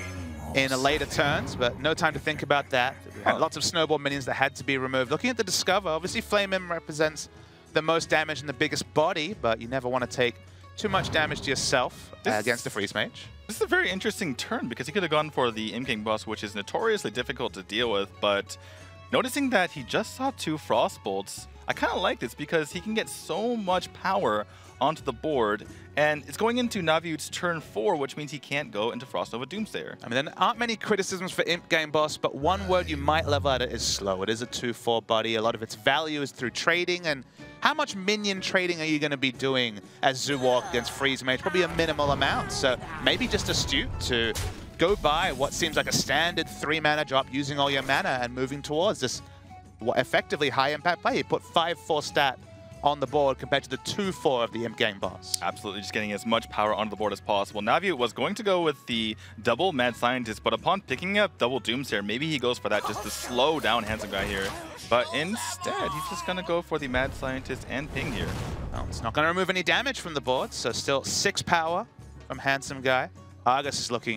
in later turns, but no time to think about that. Lots of snowball minions that had to be removed. Looking at the Discover, obviously Flame Imp represents the most damage and the biggest body, but you never want to take too much damage to yourself against the Freeze Mage. This is a very interesting turn because he could have gone for the Imp King boss, which is notoriously difficult to deal with, but noticing that he just saw 2 Frostbolts, I kind of like this because he can get so much power onto the board, and it's going into Naviute's turn 4, which means he can't go into Frostnova Doomsayer. I mean, there aren't many criticisms for Imp Game Boss, but one word you might level at it is slow. It is a 2-4 buddy. A lot of its value is through trading, and how much minion trading are you going to be doing as Zoo Walk against Freeze Mage? Probably a minimal amount, so maybe just astute to go by what seems like a standard 3-mana drop using all your mana and moving towards this effectively high-impact play. You put 5-4 stat on the board compared to the 2-4 of the Imp Gang boss. Absolutely, just getting as much power onto the board as possible. Naviute was going to go with the double Mad Scientist, but upon picking up double Doomsayer, maybe he goes for that just to slow down Handsome Guy here. But instead, he's just going to go for the Mad Scientist and Ping here. Well, it's not going to remove any damage from the board, so still 6 power from Handsome Guy. Argus is looking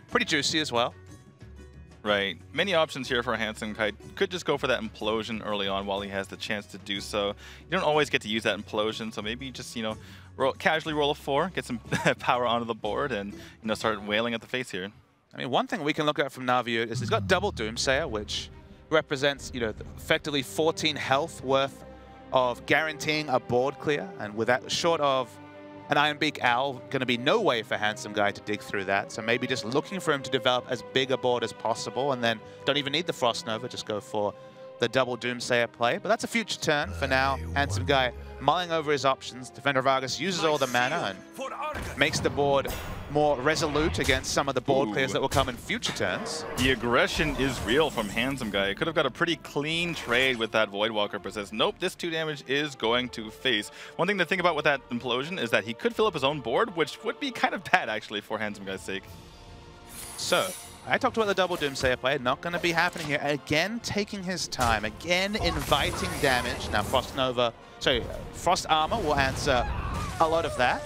Pretty juicy as well. Right. Many options here for Handsome Guy. Could just go for that implosion early on while he has the chance to do so. You don't always get to use that implosion, so maybe just, you know, casually roll a 4, get some power onto the board, and, you know, start wailing at the face here. I mean, one thing we can look at from Naviu is he's got double Doomsayer, which represents, you know, effectively 14 health worth of guaranteeing a board clear, and with that, short of an Ironbeak Owl, going to be no way for Handsome Guy to dig through that. So maybe just looking for him to develop as big a board as possible, and then don't even need the Frost Nova, just go for the double Doomsayer play. But that's a future turn for now. Handsome Guy mulling over his options. Defender Vargas uses all the mana and makes the board more resolute against some of the board clears that will come in future turns. The aggression is real from Handsome Guy. Could have got a pretty clean trade with that Voidwalker, but says, nope, this 2 damage is going to face. One thing to think about with that implosion is that he could fill up his own board, which would be kind of bad, actually, for Handsome Guy's sake. So, I talked about the double Doomsayer play, not going to be happening here. Again, taking his time, again inviting damage. Now, Frost Armor will answer a lot of that.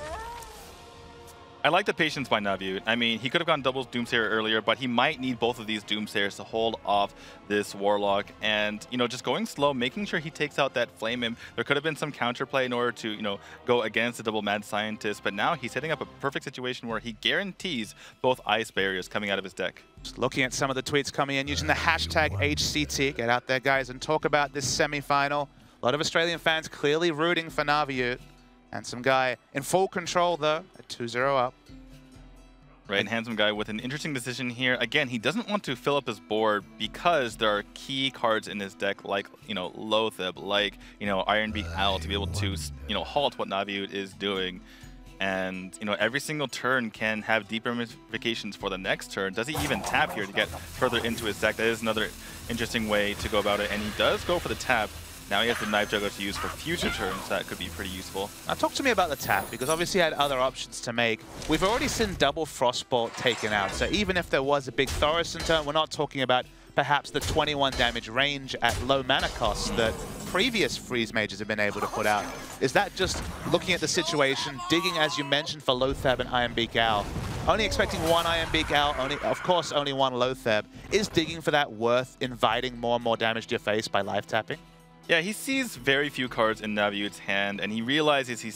I like the patience by Naviu. I mean, he could have gone double Doomsayer earlier, but he might need both of these Doomsayers to hold off this Warlock. And, you know, just going slow, making sure he takes out that Flame Imp. There could have been some counterplay in order to, you know, go against the double Mad Scientist, but now he's setting up a perfect situation where he guarantees both ice barriers coming out of his deck. Just looking at some of the tweets coming in, using the hashtag HCT. Get out there, guys, and talk about this semi-final. A lot of Australian fans clearly rooting for Naviu. Handsome Guy in full control, though, at 2-0 up. Right, and Handsome Guy with an interesting decision here. Again, he doesn't want to fill up his board because there are key cards in his deck like, you know, Loatheb, like, you know, Ironbeak Owl to be able to, you know, halt what Naviu is doing. And, you know, every single turn can have deep ramifications for the next turn. Does he even tap here to get further into his deck? That is another interesting way to go about it. And he does go for the tap. Now he has the Knife Juggler to use for future turns. That could be pretty useful. Now talk to me about the tap, because obviously he had other options to make. We've already seen double Frostbolt taken out, so even if there was a big Thaurissan turn, we're not talking about perhaps the 21 damage range at low mana costs that previous Freeze Mages have been able to put out. Is that just looking at the situation, digging, as you mentioned, for Loatheb and Ironbeak Owl? Only expecting one Ironbeak Owl, of course only one Loatheb. Is digging for that worth inviting more and more damage to your face by live tapping? Yeah, he sees very few cards in Naviut's hand, and he realizes he's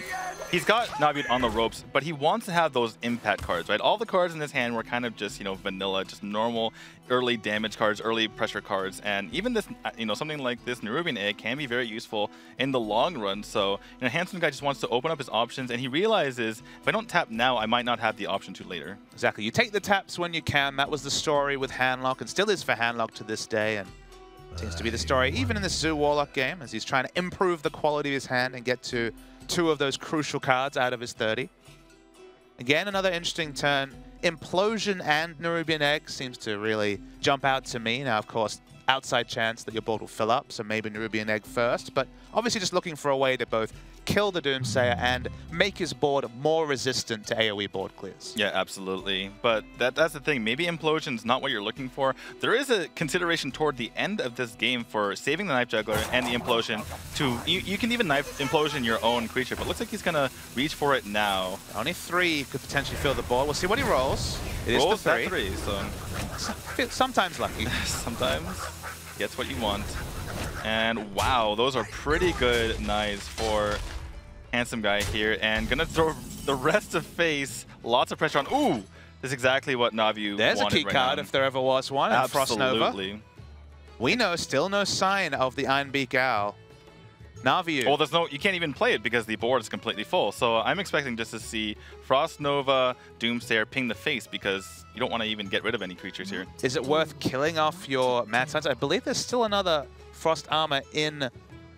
got Naviut on the ropes, but he wants to have those impact cards, right? All the cards in his hand were kind of just, you know, vanilla, just normal early damage cards, early pressure cards, and even this, you know, something like this Nerubian Egg can be very useful in the long run. So, you know, Handsome Guy just wants to open up his options, and he realizes if I don't tap now, I might not have the option to later. Exactly. You take the taps when you can. That was the story with Handlock, and still is for Handlock to this day, and seems to be the story even in this Zoo Warlock game, as he's trying to improve the quality of his hand and get to 2 of those crucial cards out of his 30. Again, another interesting turn. Implosion and Nerubian Egg seems to really jump out to me. Now, of course, outside chance that your board will fill up, so maybe Nerubian Egg first, but obviously just looking for a way to both kill the Doomsayer and make his board more resistant to AoE board clears. Yeah, absolutely. But that's the thing. Maybe Implosion's not what you're looking for. There is a consideration toward the end of this game for saving the Knife Juggler and the Implosion to... You can even Knife Implosion your own creature, but it looks like he's going to reach for it now. Only 3 could potentially fill the board. We'll see what he rolls. It is rolls the 3. That 3, so... Sometimes lucky. Sometimes. Gets what you want. And wow, those are pretty good knives for Handsome Guy here. And gonna throw the rest of face. Lots of pressure on. Ooh! This is exactly what Naviu There's wanted a key right card now. if there ever was one. And Frost Nova. Absolutely. We know still no sign of the Ironbeak Owl. Naviu. Well, there's no, you can't even play it because the board is completely full. So I'm expecting just to see Frost Nova, Doomsayer ping the face because you don't want to even get rid of any creatures here. Is it worth killing off your Mad Scientist? I believe there's still another Frost Armor in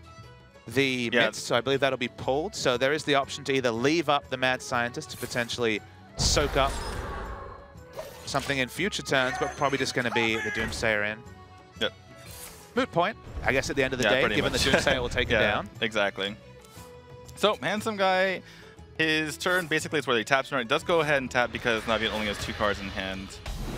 the midst, so I believe that'll be pulled. So there is the option to either leave up the Mad Scientist to potentially soak up something in future turns, but probably just going to be the Doomsayer in. Yep. Moot point, I guess, at the end of the day, given much. the Doomsayer will take it down. Exactly. So, Handsome Guy, his turn basically is where he taps. He does go ahead and tap because Naviu only has 2 cards in hand.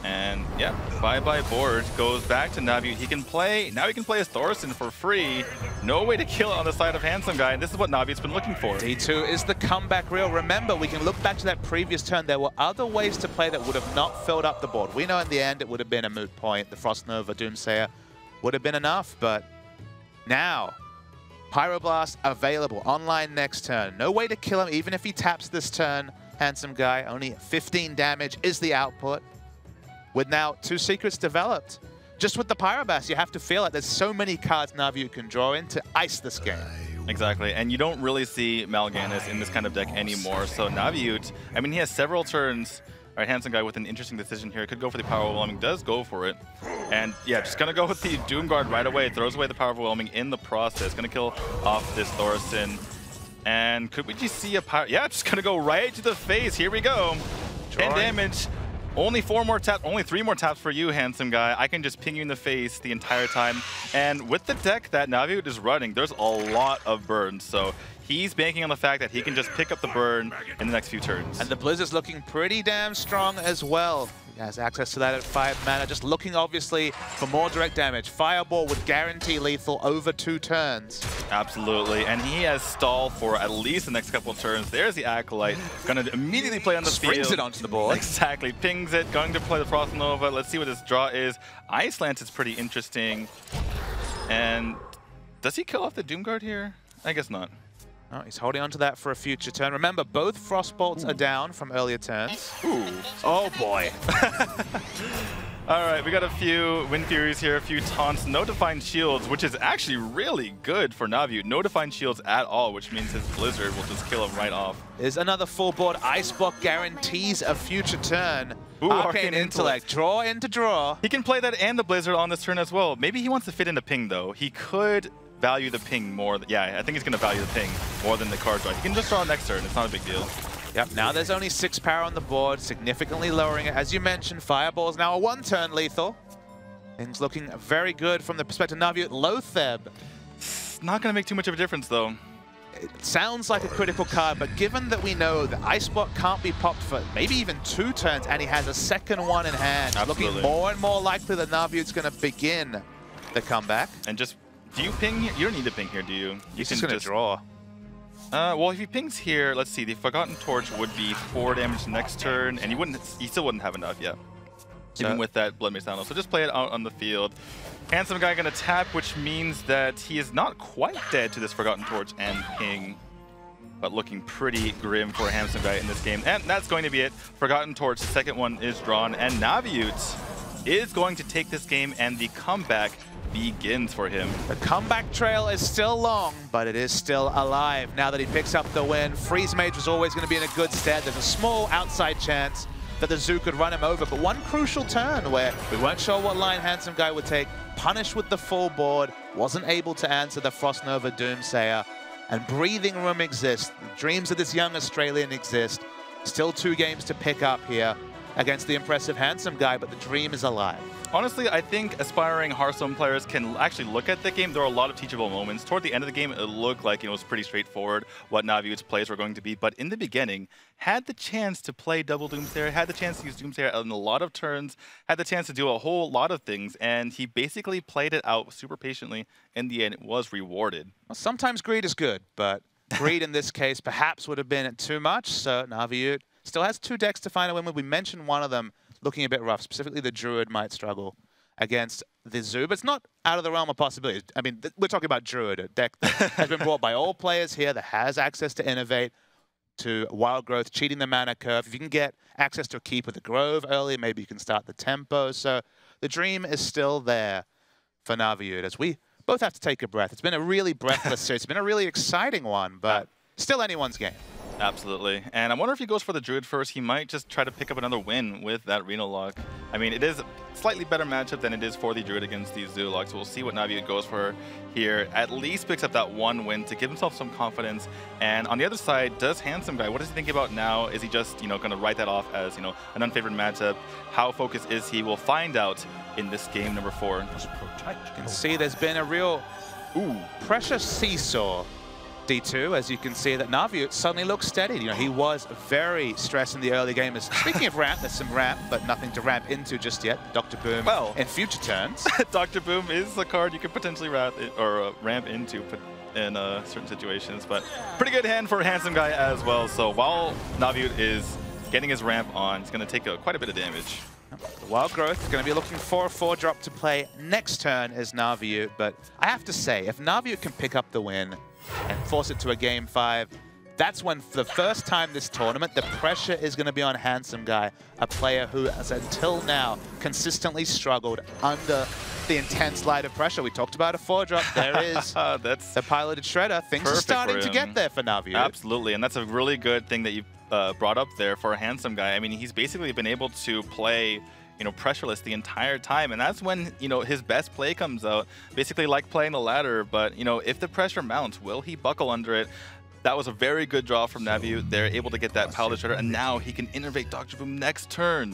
And yeah, bye-bye board goes back to Navi. He can play, now he can play as Thorson for free. No way to kill it on the side of Handsome Guy, and this is what Navi's been looking for. D2 is the comeback reel. Remember, we can look back to that previous turn. There were other ways to play that would have not filled up the board. We know in the end it would have been a moot point. The Frost Nova Doomsayer would have been enough, but now Pyroblast available online next turn. No way to kill him even if he taps this turn. Handsome Guy, only 15 damage is the output. With now 2 secrets developed. Just with the Pyroblast, you have to feel it. There's so many cards Naviute can draw in to ice this game. Exactly, and you don't really see Mal'Ganis in this kind of deck anymore. So Naviute, I mean, he has several turns. All right, Handsome Guy with an interesting decision here. Could go for the Power Overwhelming, does go for it. And yeah, just gonna go with the Doomguard right away. Throws away the Power Overwhelming in the process. Gonna kill off this Thorson. And could we just see a power? Yeah, just gonna go right to the face. Here we go. 10 damage. Only 4 more taps, only 3 more taps for you, Handsome Guy. I can just ping you in the face the entire time. And with the deck that Naviute is running, there's a lot of burns. So he's banking on the fact that he can just pick up the burn in the next few turns. And the Blizzard's looking pretty damn strong as well. He has access to that at 5 mana, just looking obviously for more direct damage. Fireball would guarantee lethal over 2 turns. Absolutely, and he has stall for at least the next couple of turns. There's the Acolyte, gonna immediately play on the field. Springs it onto the board. Exactly, pings it, going to play the Frost Nova. Let's see what his draw is. Ice Lance is pretty interesting. And does he kill off the Doomguard here? I guess not. Oh, he's holding on to that for a future turn. Remember, both Frostbolts are down from earlier turns. Ooh. Oh boy. All right, we got a few Wind Furies here, a few taunts, no Defined Shields, which is actually really good for Naviute. No Defined Shields at all, which means his Blizzard will just kill him right off. There's another full board. Ice Block guarantees a future turn. Ooh, Arcane Intellect. Draw into draw. He can play that and the Blizzard on this turn as well. Maybe he wants to fit into ping, though. He could value the ping more. Yeah, I think he's going to value the ping more than the card draw. He can just draw next turn. It's not a big deal. Yep, now there's only 6 power on the board, significantly lowering it. As you mentioned, Fireball is now a 1-turn lethal. Things looking very good from the perspective of Naviute. Loatheb. It's not going to make too much of a difference, though. It sounds like a critical card, but given that we know that Ice Block can't be popped for maybe even 2 turns, and he has a second one in hand, looking more and more likely that Naviute's going to begin the comeback. And just, do you ping here? You don't need to ping here, do you? He's just going to draw. Well, if he pings here, let's see. The Forgotten Torch would be 4 damage next turn, and he still wouldn't have enough yet. Even with that Blood Mace Down. So just play it out on the field. Handsome Guy gonna tap, which means that he is not quite dead to this Forgotten Torch and ping, but looking pretty grim for a Handsome Guy in this game. And that's going to be it. Forgotten Torch, the second one is drawn, and Naviute is going to take this game, and the comeback begins for him. The comeback trail is still long, but it is still alive. Now that he picks up the win, Freeze Mage was always going to be in a good stead. There's a small outside chance that the Zoo could run him over, but one crucial turn where we weren't sure what line Handsome Guy would take, punished with the full board, wasn't able to answer the Frost Nova Doomsayer, and breathing room exists. The dreams of this young Australian exist. Still 2 games to pick up here against the impressive Handsome Guy, but the dream is alive. Honestly, I think aspiring Hearthstone players can actually look at the game. There are a lot of teachable moments. Toward the end of the game, it looked like it was pretty straightforward what Naviute's plays were going to be. But in the beginning, had the chance to play double Doomsayer, had the chance to use Doomsayer in a lot of turns, had the chance to do a whole lot of things, and he basically played it out super patiently. In the end, it was rewarded. Well, sometimes greed is good, but greed in this case perhaps would have been too much. So Naviute still has 2 decks to find a win with. We mentioned one of them looking a bit rough. Specifically, the Druid might struggle against the Zoo, but it's not out of the realm of possibilities. I mean, we're talking about Druid, a deck that has been brought by all players here that has access to Innovate, to Wild Growth, cheating the mana curve. If you can get access to a Keep of the Grove early, maybe you can start the tempo. So the dream is still there for Naviute, as we both have to take a breath. It's been a really breathless series. It's been a really exciting one, but still anyone's game. Absolutely. And I wonder if he goes for the Druid first. He might just try to pick up another win with that Reno lock. I mean, it is a slightly better matchup than it is for the Druid against the Zoo lock. So we'll see what Naviute goes for here. At least picks up that 1 win to give himself some confidence. And on the other side, does Handsome Guy, what is he thinking about now? Is he just, going to write that off as, an unfavored matchup? How focused is he? We'll find out in this game number 4. You can see there's been a real pressure seesaw D2, as you can see that Navi suddenly looks steady. You know, he was very stressed in the early game. Speaking of ramp, there's some ramp, but nothing to ramp into just yet. Dr. Boom in future turns. Dr. Boom is a card you could potentially ramp into in certain situations, but pretty good hand for Handsome Guy as well. So while Navi is getting his ramp on, he's going to take quite a bit of damage. Wild Growth going to be looking for a 4-drop to play next turn is Naviu, but I have to say, if Naviu can pick up the win and force it to a Game 5, that's when, for the first time this tournament, the pressure is going to be on Handsome Guy, a player who has until now consistently struggled under the intense light of pressure. We talked about a 4-drop. There is that's the piloted Shredder. Things are starting to get there for Naviu. Absolutely, and that's a really good thing that you brought up there for a Handsome Guy. I mean, he's basically been able to play, you know, pressureless the entire time, and that's when, you know, his best play comes out. Basically like playing the ladder, but, you know, if the pressure mounts, will he buckle under it? That was a very good draw from Navi. They're able to get that Paladin Shredder, and now he can innervate Dr. Boom next turn.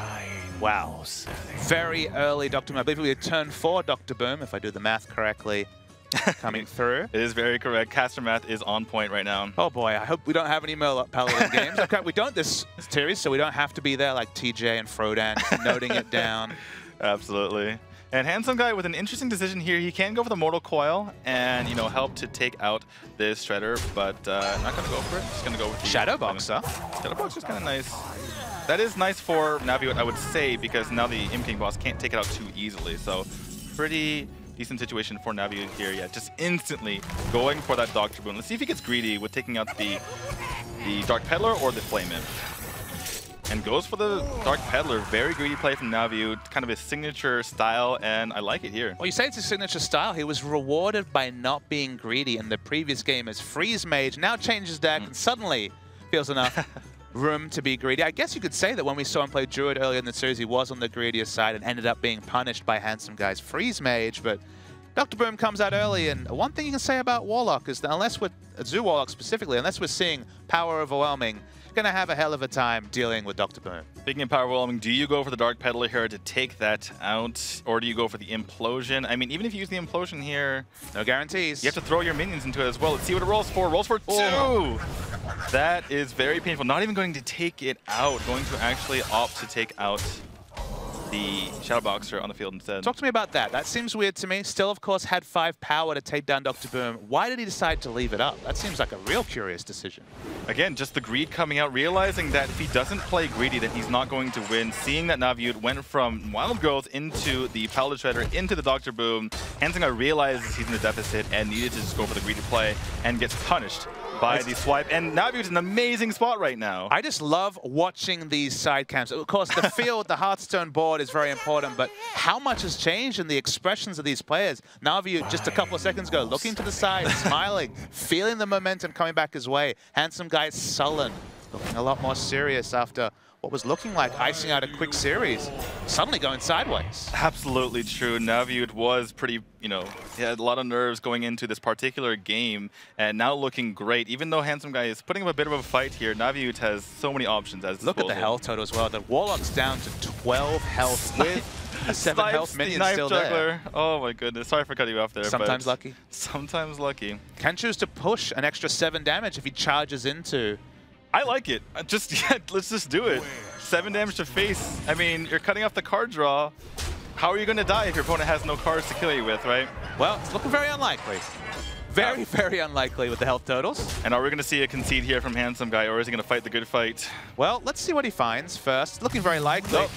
Wow. Very early Dr. Boom. I believe we had turn 4 Dr. Boom, if I do the math correctly. Coming through. It is very correct. Caster math is on point right now. Oh boy, I hope we don't have any more Paladin games. Okay, we don't this series, so we don't have to be there like TJ and Frodan noting it down. Absolutely. And Handsome Guy with an interesting decision here. He can go for the Mortal Coil and, you know, help to take out this Shredder, but not going to go for it. Just going to go with the Shadow Boxer. Shadow Boxer's kind of nice. That is nice for Navi, I would say, because now the Imp King boss can't take it out too easily. So pretty decent situation for Navi here. Yeah, just instantly going for that Dr. Boom. Let's see if he gets greedy with taking out the Dark Peddler or the Flame Imp. And goes for the Dark Peddler. Very greedy play from Navi, kind of his signature style, and I like it here. Well, you say it's his signature style. He was rewarded by not being greedy in the previous game as Freeze Mage. Now changes deck and suddenly feels enough room to be greedy. I guess you could say that when we saw him play Druid earlier in the series, he was on the greedier side and ended up being punished by Handsome Guy's Freeze Mage, but Dr. Boom comes out early, and one thing you can say about Warlock is that unless we're, Zoo Warlock specifically, unless we're seeing Power Overwhelming, gonna have a hell of a time dealing with Dr. Boom. Speaking of Power Overwhelming, do you go for the Dark Peddler here to take that out, or do you go for the Implosion? I mean, even if you use the Implosion here, no guarantees. You have to throw your minions into it as well. Let's see what it rolls for. Rolls for 2! That is very painful. Not even going to take it out, going to actually opt to take out the Shadow Boxer on the field instead. Talk to me about that. That seems weird to me. Still, of course, had 5 power to take down Dr. Boom. Why did he decide to leave it up? That seems like a real curious decision. Again, just the greed coming out, realizing that if he doesn't play greedy, then he's not going to win. Seeing that Naviut went from Wild Growth into the Paladin Shredder into the Dr. Boom, Handsome Guy realizes he's in a deficit and needed to just go for the greedy play and gets punished by the swipe. And Naviut's in an amazing spot right now. I just love watching these side camps. Of course, the field, the Hearthstone board is very important, but how much has changed in the expressions of these players? Naviut, just a couple of seconds ago, looking to the side, smiling, feeling the momentum coming back his way. Handsome Guy sullen, looking a lot more serious after what was looking like icing out a quick series, suddenly going sideways. Absolutely true. Naviut was pretty, you know, he had a lot of nerves going into this particular game, and now looking great. Even though Handsome Guy is putting up a bit of a fight here, Naviut has so many options as Look at the health total as well. The Warlock's down to 12 health with a 7 health minion still there. Oh my goodness. Sorry for cutting you off there. Sometimes lucky. Sometimes lucky. Can choose to push an extra 7 damage if he charges into. I like it. Let's just do it. 7 damage to face. I mean, you're cutting off the card draw. How are you going to die if your opponent has no cards to kill you with, right? Well, it's looking very unlikely. Very, very unlikely with the health totals. And are we going to see a concede here from Handsome Guy, or is he going to fight the good fight? Well, let's see what he finds first. Looking very likely. Nope.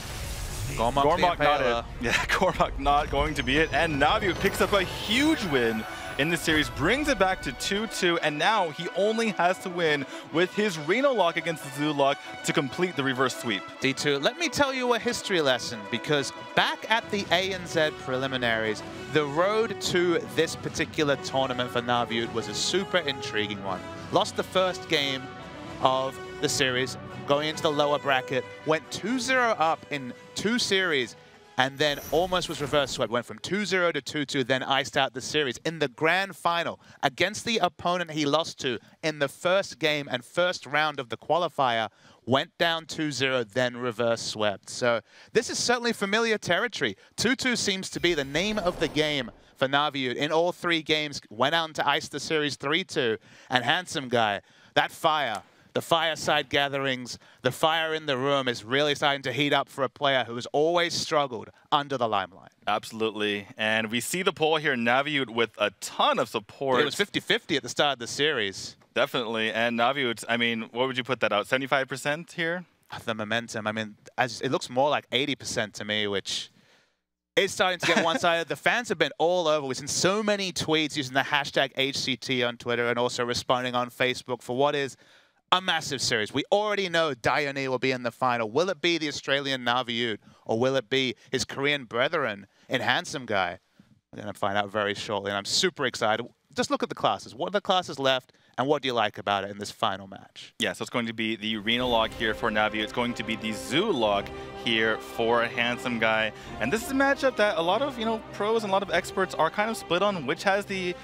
Gormok not it. Yeah, Gormok not going to be it. And Naviut picks up a huge win in this series, brings it back to 2-2, and now he only has to win with his Reno lock against the Zoolock to complete the reverse sweep. D2, let me tell you a history lesson, because back at the ANZ preliminaries, the road to this particular tournament for Naviut was a super intriguing one. Lost the first game of the series, going into the lower bracket, went 2-0 up in 2 series, and then almost was reverse swept. Went from 2-0 to 2-2, then iced out the series. In the grand final, against the opponent he lost to in the first game and first round of the qualifier, went down 2-0, then reverse swept. So this is certainly familiar territory. 2-2 seems to be the name of the game for Na'Vi in all 3 games. Went out to ice the series 3-2. And Handsome Guy, that fire, the fireside gatherings, the fire in the room is really starting to heat up for a player who has always struggled under the limelight. Absolutely. And we see the poll here, Na'Vi with a ton of support. It was 50-50 at the start of the series. Definitely. And Na'Vi, I mean, what would you put that out? 75% here? The momentum, I mean, it looks more like 80% to me, which is starting to get one-sided. The fans have been all over. We've seen so many tweets using the hashtag HCT on Twitter and also responding on Facebook for what is a massive series. We already know Dione will be in the final. Will it be the Australian Na'Vi, or will it be his Korean brethren in Handsome Guy? We're going to find out very shortly, and I'm super excited. Just look at the classes. What are the classes left, and what do you like about it in this final match? Yeah, so it's going to be the Arena log here for Na'Vi. It's going to be the Zoo log here for Handsome Guy. And this is a matchup that a lot of, pros and a lot of experts are kind of split on which has the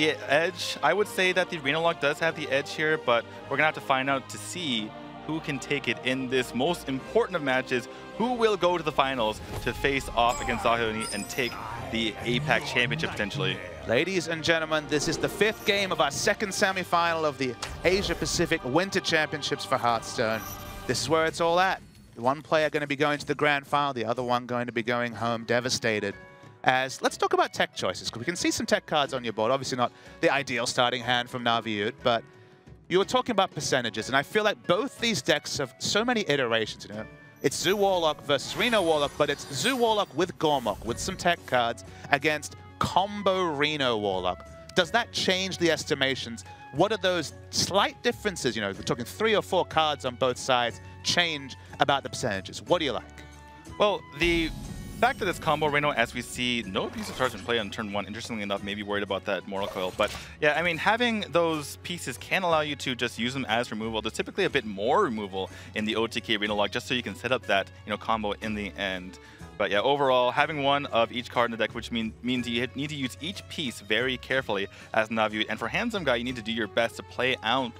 edge. I would say that the Arena log does have the edge here, but we're going to have to find out to see who can take it in this most important of matches. Who will go to the finals to face off against Dione and take the APAC Championship potentially? Ladies and gentlemen, this is the 5th game of our 2nd semifinal of the Asia Pacific Winter Championships for Hearthstone. This is where it's all at. One player going to be going to the grand final, the other one going to be going home devastated. Let's talk about tech choices, because we can see some tech cards on your board. Obviously not the ideal starting hand from Na'Vi, but you were talking about percentages, and I feel like both these decks have so many iterations. It's Zoo Warlock versus Reno Warlock, but it's Zoo Warlock with Gormok, with some tech cards, against combo Reno Warlock. Does that change the estimations? What are those slight differences, we're talking 3 or 4 cards on both sides, change about the percentages? What do you like? Well, the fact that it's combo Reno, as we see no abusive charge in play on turn 1, interestingly enough, maybe worried about that Mortal Coil. But yeah, I mean, having those pieces can allow you to just use them as removal. There's typically a bit more removal in the OTK Reno log, just so you can set up that combo in the end. But yeah, overall, having one of each card in the deck, which means you need to use each piece very carefully as Na'Vi. And for Handsome Guy, you need to do your best to play around,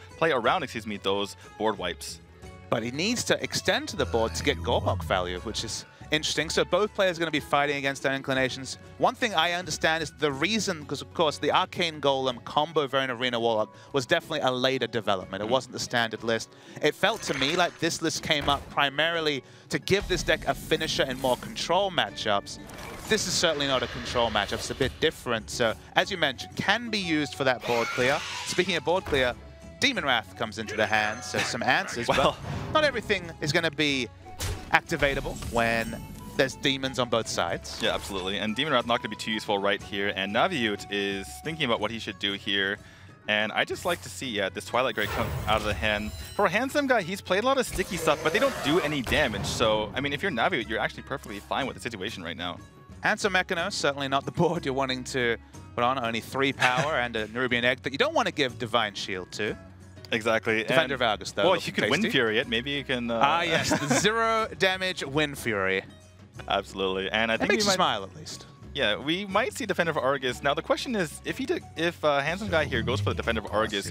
those board wipes. But he needs to extend to the board to get Gormok value, which is interesting. So both players are going to be fighting against their inclinations. One thing I understand is the reason, because of course the Arcane Golem combo variant of Reno Warlock was definitely a later development. It wasn't the standard list. It felt to me like this list came up primarily to give this deck a finisher in more control matchups. This is certainly not a control matchup. It's a bit different. So as you mentioned, can be used for that board clear. Speaking of board clear, Demon Wrath comes into the hand, so some answers. Well, but not everything is going to be activatable when there's demons on both sides. Yeah, absolutely. And Demon Wrath not going to be too useful right here. And Na'Vi is thinking about what he should do here. And I just like to see, this Twilight Grey come out of the hand. For a Handsome Guy, he's played a lot of sticky stuff, but they don't do any damage. So, I mean, if you're Na'Vi, you're actually perfectly fine with the situation right now. Handsome Mechanos, certainly not the board you're wanting to put on. Only 3 power and a Nerubian Egg that you don't want to give Divine Shield to. Exactly. Defender of Argus, though. Well, you could Wind Fury it. Maybe you can... yes, the 0 damage Wind Fury. Absolutely. And I think that makes you smile, at least. Yeah, we might see Defender of Argus. Now, the question is, if Handsome Guy here goes for the Defender of Argus,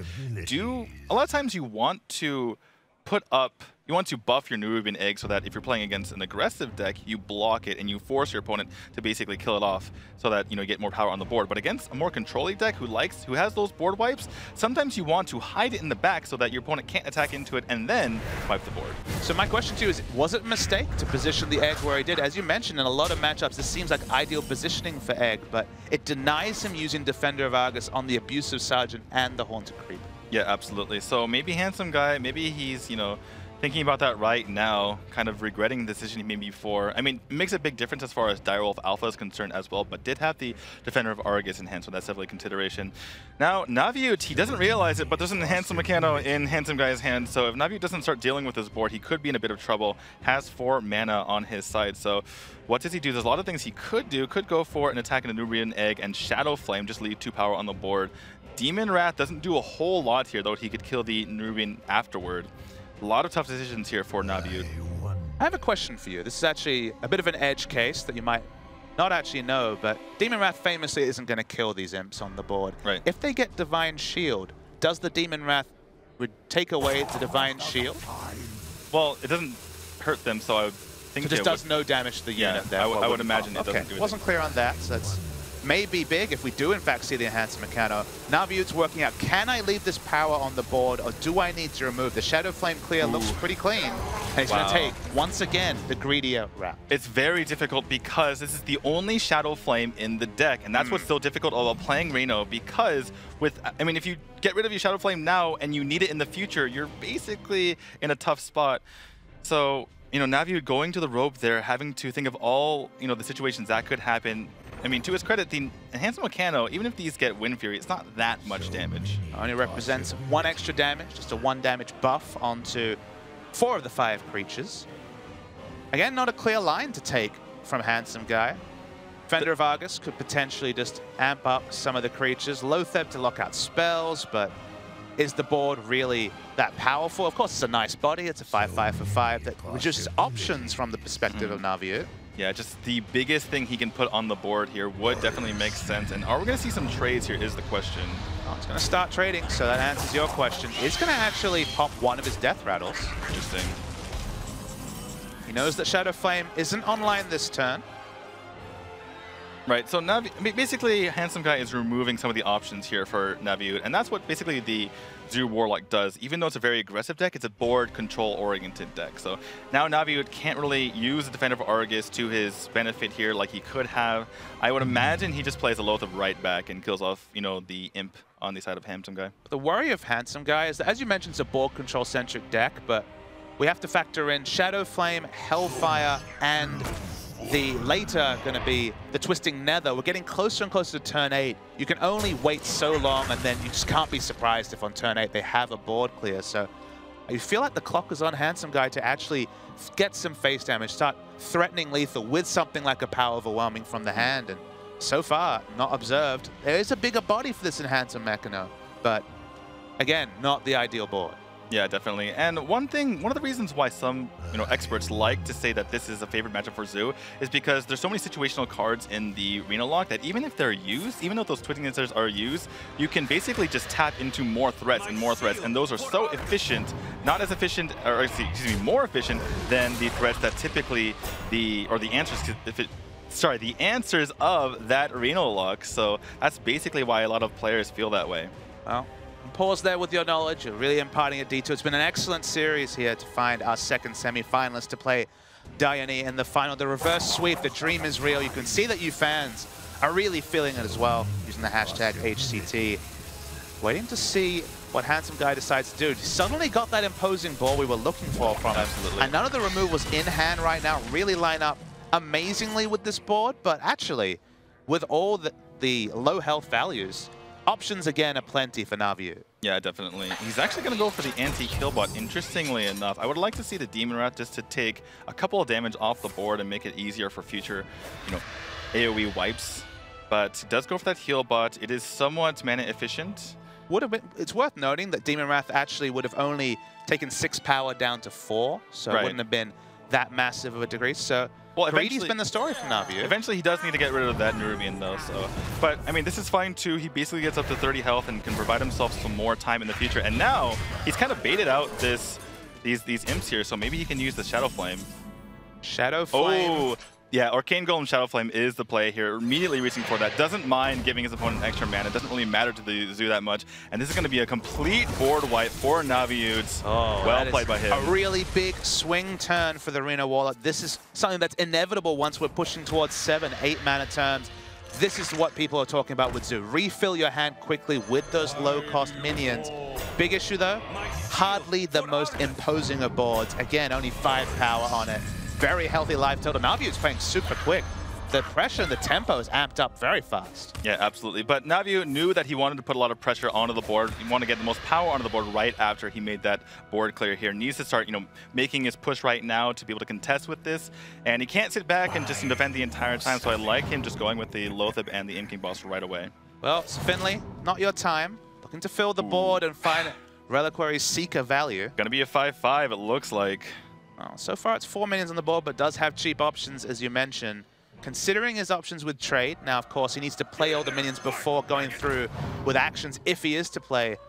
a lot of times you want to buff your Nerubian Egg so that if you're playing against an aggressive deck, you block it and you force your opponent to basically kill it off so that you get more power on the board. But against a more controlling deck who has those board wipes, sometimes you want to hide it in the back so that your opponent can't attack into it and then wipe the board. So my question to you is, was it a mistake to position the Egg where he did? As you mentioned, in a lot of matchups, this seems like ideal positioning for Egg, but it denies him using Defender of Argus on the Abusive Sergeant and the Haunted Creeper. Yeah, absolutely. So maybe Handsome Guy, maybe he's, thinking about that right now, kind of regretting the decision he made before. I mean, it makes a big difference as far as Direwolf Alpha is concerned as well, but did have the Defender of Argus in hand, so that's definitely a consideration. Now, Na'Vi, he doesn't realize it, but there's an Handsome Mechano in Handsome Guy's hand, so if Na'Vi doesn't start dealing with his board, he could be in a bit of trouble. Has 4 mana on his side, so what does he do? There's a lot of things he could do. Could go for an attack in a Nerubian Egg and Shadow Flame, just leave 2 power on the board. Demon Wrath doesn't do a whole lot here, though. He could kill the Nerubian afterward. A lot of tough decisions here for Na'Vi. I have a question for you. This is actually a bit of an edge case that you might not actually know, but Demon Wrath famously isn't going to kill these imps on the board. Right. If they get Divine Shield, does the Demon Wrath take away the Divine Shield? Well, it doesn't hurt them, so I would think so it just does no damage to the unit. Yeah, I would imagine it doesn't do it. Wasn't clear on that, so that's may be big if we do in fact see the enhanced Meccano. Naviu's working out, can I leave this power on the board or do I need to remove? The Shadow Flame clear looks pretty clean. And he's going to take, once again, the greedier route. It's very difficult because this is the only Shadow Flame in the deck, and that's what's so difficult about playing Reno, because I mean, if you get rid of your Shadow Flame now and you need it in the future, you're basically in a tough spot. So, you know, Naviu going to the rope there, having to think of all, you know, the situations that could happen. I mean, to his credit, the Enhanced Meccano, even if these get Wind Fury, it's not that much damage. Only represents 1 extra damage, just a 1 damage buff onto 4 of the 5 creatures. Again, not a clear line to take from Handsome Guy. Fender of Argus could potentially just amp up some of the creatures. Loatheb to lock out spells, but is the board really that powerful? Of course, it's a nice body. It's a 5/5 for 5 that reduces options from the perspective of Naviu. Yeah, just the biggest thing he can put on the board here would definitely make sense. And are we going to see some trades here is the question. Oh, it's going to start trading, so that answers your question. He's going to actually pop one of his Death Rattles. Interesting. He knows that Shadow Flame isn't online this turn. Right, so basically, Handsome Guy is removing some of the options here for Naviu, and that's what basically the Zoo Warlock does. Even though it's a very aggressive deck, it's a board control-oriented deck. So now Naviu can't really use the Defender of Argus to his benefit here like he could have. I would imagine he just plays a Loatheb right back and kills off, you know, the Imp on the side of Handsome Guy. The worry of Handsome Guy is that, as you mentioned, it's a board control-centric deck, but we have to factor in Shadow Flame, Hellfire, and the later going to be the Twisting Nether. We're getting closer and closer to turn 8. You can only wait so long, and then you just can't be surprised if on turn 8 they have a board clear. So I feel like the clock is on Handsome Guy to actually get some face damage, start threatening lethal with something like a Power Overwhelming from the hand. And so far, not observed. There is a bigger body for this Enhanced Meccano, but again, not the ideal board. Yeah, definitely. And one of the reasons why some, you know, experts like to say that this is a favorite matchup for Zoo is because there's so many situational cards in the Reno lock that even if they're used, even though those Twisting Answers are used, you can basically just tap into more threats, and those are so efficient, not as efficient, or excuse me, more efficient than the threats that typically the answers of that Reno lock. So that's basically why a lot of players feel that way. Well, pause there with your knowledge. You're really imparting a detail. It's been an excellent series here to find our second semi-finalist to play Dione in the final. The reverse sweep, the dream is real. You can see that you fans are really feeling it as well, using the hashtag HCT. Waiting to see what Handsome Guy decides to do. He suddenly got that imposing ball we were looking for from him. Absolutely. And none of the removals in hand right now really line up amazingly with this board, but actually, with all the low health values, options again are plenty for Naviu. Yeah, definitely. He's actually going to go for the anti-kill bot, interestingly enough. I would like to see the Demon Rat just to take a couple of damage off the board and make it easier for future, you know, AoE wipes. But he does go for that heal bot. It is somewhat mana efficient. It's worth noting that Demon Wrath actually would have only taken 6 power down to 4, so it wouldn't have been that massive of a degree. So well, greedy's been the story from Naviu. Eventually, he does need to get rid of that Nerubian, though. So, but I mean, this is fine too. He basically gets up to 30 health and can provide himself some more time in the future. And now he's kind of baited out these imps here, so maybe he can use the Shadow Flame. Shadow Flame. Oh, yeah, Arcane Golem Shadow Flame is the play here. Immediately reaching for that. Doesn't mind giving his opponent extra mana. It doesn't really matter to the Zoo that much. And this is going to be a complete board wipe for Naviu. Oh, well played by him. A really big swing turn for the Reno Warlock. This is something that's inevitable once we're pushing towards 7, 8 mana turns. This is what people are talking about with Zoo. Refill your hand quickly with those low-cost minions. Big issue, though, hardly the most imposing of boards. Again, only 5 power on it. Very healthy life total. Naviu's playing super quick. The pressure and the tempo is amped up very fast. Yeah, absolutely. But Naviu knew that he wanted to put a lot of pressure onto the board. He wanted to get the most power onto the board right after he made that board clear here. Needs to start, you know, making his push right now to be able to contest with this. And he can't sit back and just defend the entire time. So I like him just going with the Loatheb and the Imp King boss right away. Well, Finley, not your time. Looking to fill the board and find Reliquary Seeker value. Gonna be a 5/5, it looks like. Well, so far it's 4 minions on the board, but does have cheap options, as you mentioned. Considering his options with trade, now of course he needs to play all the minions before going through with actions if he is to play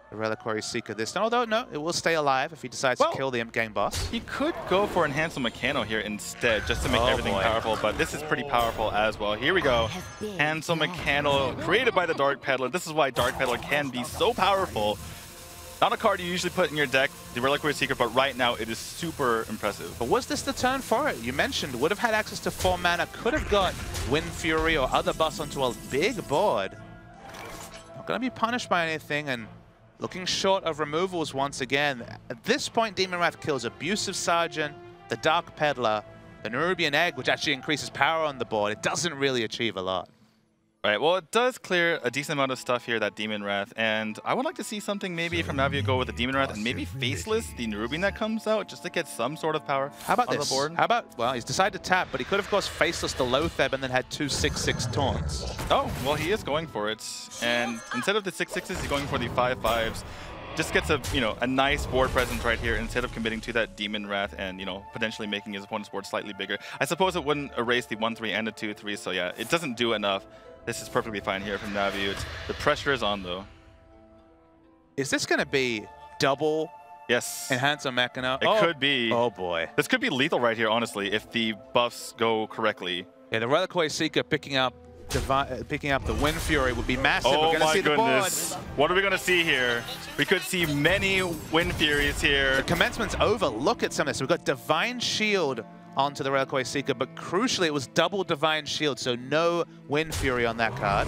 The Reliquary Seeker this time. Although, no, it will stay alive if he decides to kill the Imp Game boss. He could go for Enhanced Meccano here instead, just to make everything powerful, but this is pretty powerful as well. Here we go. Hansel Meccano, created by the Dark Peddler. This is why Dark Peddler can be so powerful. Not a card you usually put in your deck, the Reliquary Seeker, but right now it is super impressive. But was this the turn for it? You mentioned would have had access to 4 mana, could have got Wind Fury or other buffs onto a big board. Not going to be punished by anything, and looking short of removals once again. At this point, Demon Wrath kills Abusive Sergeant, the Dark Peddler, the Nerubian Egg, which actually increases power on the board. It doesn't really achieve a lot. Right, well, it does clear a decent amount of stuff here, that Demon Wrath, and I would like to see something maybe from Navia go with the Demon Wrath and maybe Faceless, the Nerubian that comes out, just to get some sort of power on the board. How about, well, he's decided to tap, but he could have, of course, Faceless the Loatheb and then had 2 6/6 taunts. Oh, well, he is going for it, and instead of the 6/6s, he's going for the 5/5s. Just gets a, a nice board presence right here instead of committing to that Demon Wrath and, potentially making his opponent's board slightly bigger. I suppose it wouldn't erase the 1/3 and the 2/3, so yeah, it doesn't do enough. This is perfectly fine here from Navi. The pressure is on, though. Is this going to be double Yes. Enhanced Meccano? It could be. Oh, boy. This could be lethal right here, honestly, if the buffs go correctly. Yeah, the Reliquary Seeker picking up the Wind Fury would be massive. Oh, We're going to my see goodness. the board. What are we going to see here? We could see many Wind Furies here. The commencement's over. Look at some of this. We've got Divine Shield onto the Reliquary Seeker, but crucially, it was double Divine Shield, so no Wind Fury on that card.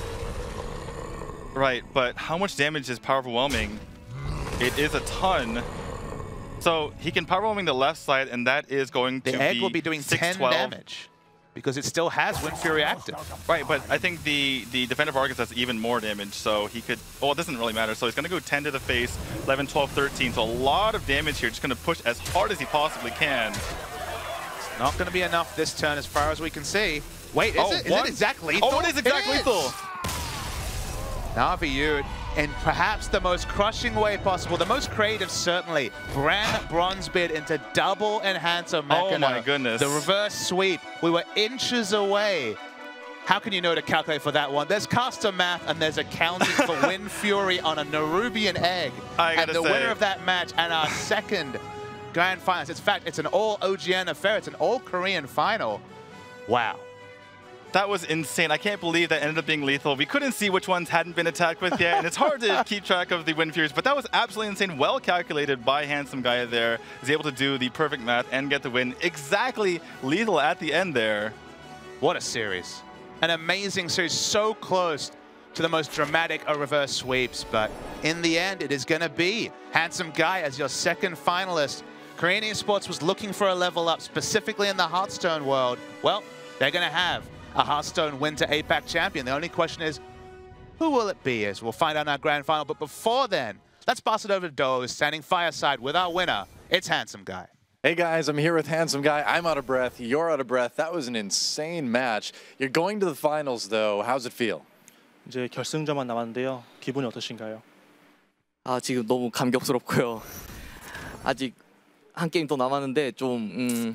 Right, but how much damage is Power Overwhelming? It is a ton. So he can Power Overwhelming the left side, and that is going to be The egg will be doing 10 damage because it still has Wind Fury active. Right, but I think the Defender of Argus does even more damage, so he could... Oh, it doesn't really matter. So he's going to go 10 to the face, 11, 12, 13. So a lot of damage here, just going to push as hard as he possibly can. Not going to be enough this turn as far as we can see. Wait, is it exact lethal? Oh, it is exact lethal. Na'Vi Ute, in perhaps the most crushing way possible, the most creative certainly, ran Bronzebeard into double Enhancer Meccano. Oh my goodness. The reverse sweep. We were inches away. How can you know to calculate for that one? There's custom math and there's accounting for Wind Fury on a Nerubian Egg. And the winner of that match and our second Grand Finals. In fact, it's an all OGN affair. It's an all Korean final. Wow. That was insane. I can't believe that ended up being lethal. We couldn't see which ones hadn't been attacked with yet, and it's hard to keep track of the Wind Furies, but that was absolutely insane. Well calculated by Handsome Guy there. He's able to do the perfect math and get the win. Exactly lethal at the end there. What a series. An amazing series. So close to the most dramatic of reverse sweeps, but in the end, it is going to be Handsome Guy as your second finalist. Korean Esports was looking for a level up, specifically in the Hearthstone world. Well, they're going to have a Hearthstone Winter APAC champion. The only question is, who will it be? As we'll find out in our grand final. But before then, let's pass it over to Doe, who's standing fireside with our winner. It's Handsome Guy. Hey guys, I'm here with Handsome Guy. I'm out of breath. You're out of breath. That was an insane match. You're going to the finals, though. How's it feel? 이제 결승전만 남았는데요. 기분이 어떠신가요? 아, 지금 너무 감격스럽고요. 아직 한 게임 더 남았는데 좀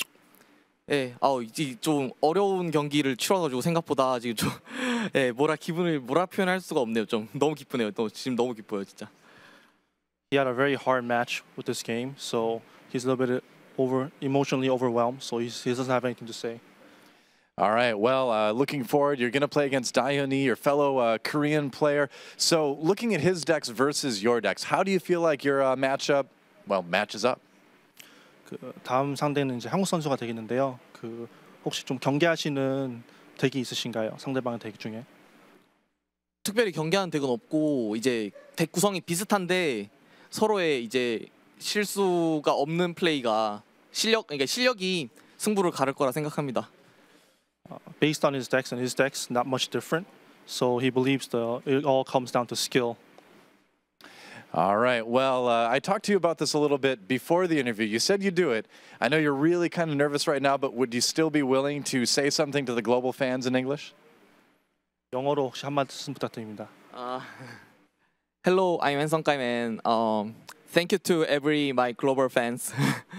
이제 좀 어려운 경기를 치러가지고 생각보다 지금 좀 기분을 뭐라 표현할 수가 없네요. 좀 너무 기쁘네요. 지금 너무 기뻐요, 진짜. He had a very hard match with this game, so he's a little bit emotionally overwhelmed, so he doesn't have anything to say. All right, well, looking forward, you're going to play against Daehyunhee, your fellow Korean player. So looking at his decks versus your decks, how do you feel like your matches up? 그 다음 상대는 이제 한국 선수가 되겠는데요. 그 혹시 좀 경계하시는 덱이 있으신가요? 상대방의 덱 중에? 특별히 경계하는 덱은 없고 이제 덱 구성이 비슷한데 서로의 이제 실수가 없는 플레이가 실력이 승부를 가를 거라 생각합니다. Based on his decks, not much different. So he believes it all comes down to skill. All right, well, I talked to you about this a little bit before the interview. You said you'd do it. I know you're really kind of nervous right now, but would you still be willing to say something to the global fans in English? 영어로 혹시 한 말씀 부탁드립니다. Hello, I'm Handsome Guy, man. Thank you to my global fans.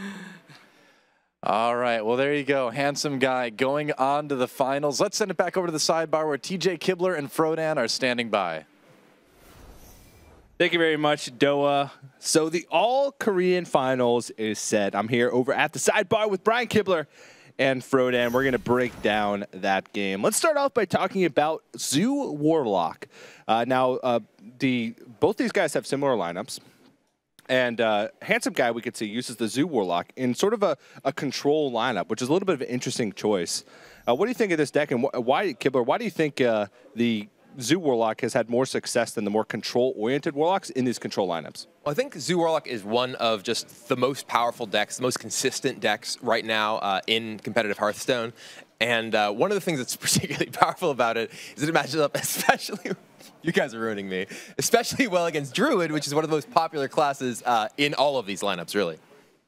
All right, well, there you go. Handsome Guy going on to the finals. Let's send it back over to the sidebar where TJ Kibler and Frodan are standing by. Thank you very much, Doa. So the All-Korean Finals is set. I'm here over at the sidebar with Brian Kibler and Frodan. We're going to break down that game. Let's start off by talking about Zoo Warlock. Both these guys have similar lineups. And Handsome Guy, we could see, uses the Zoo Warlock in sort of a control lineup, which is a little bit of an interesting choice. What do you think of this deck, and why, Kibler, why do you think the Zoo Warlock has had more success than the more control-oriented Warlocks in these control lineups? Well, I think Zoo Warlock is one of just the most powerful decks, the most consistent decks right now in competitive Hearthstone. And one of the things that's particularly powerful about it is that it matches up especially... You guys are ruining me. Especially well against Druid, which is one of the most popular classes in all of these lineups, really.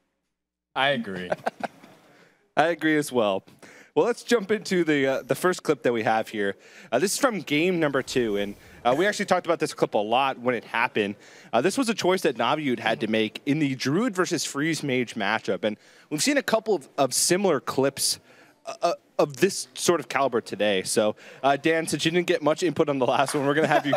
I agree. I agree as well. Well, let's jump into the first clip that we have here. This is from game number 2, and we actually talked about this clip a lot when it happened. This was a choice that Naviute had to make in the Druid versus Freeze Mage matchup, and we've seen a couple of similar clips of this sort of caliber today. So, Dan, since you didn't get much input on the last one, we're gonna have you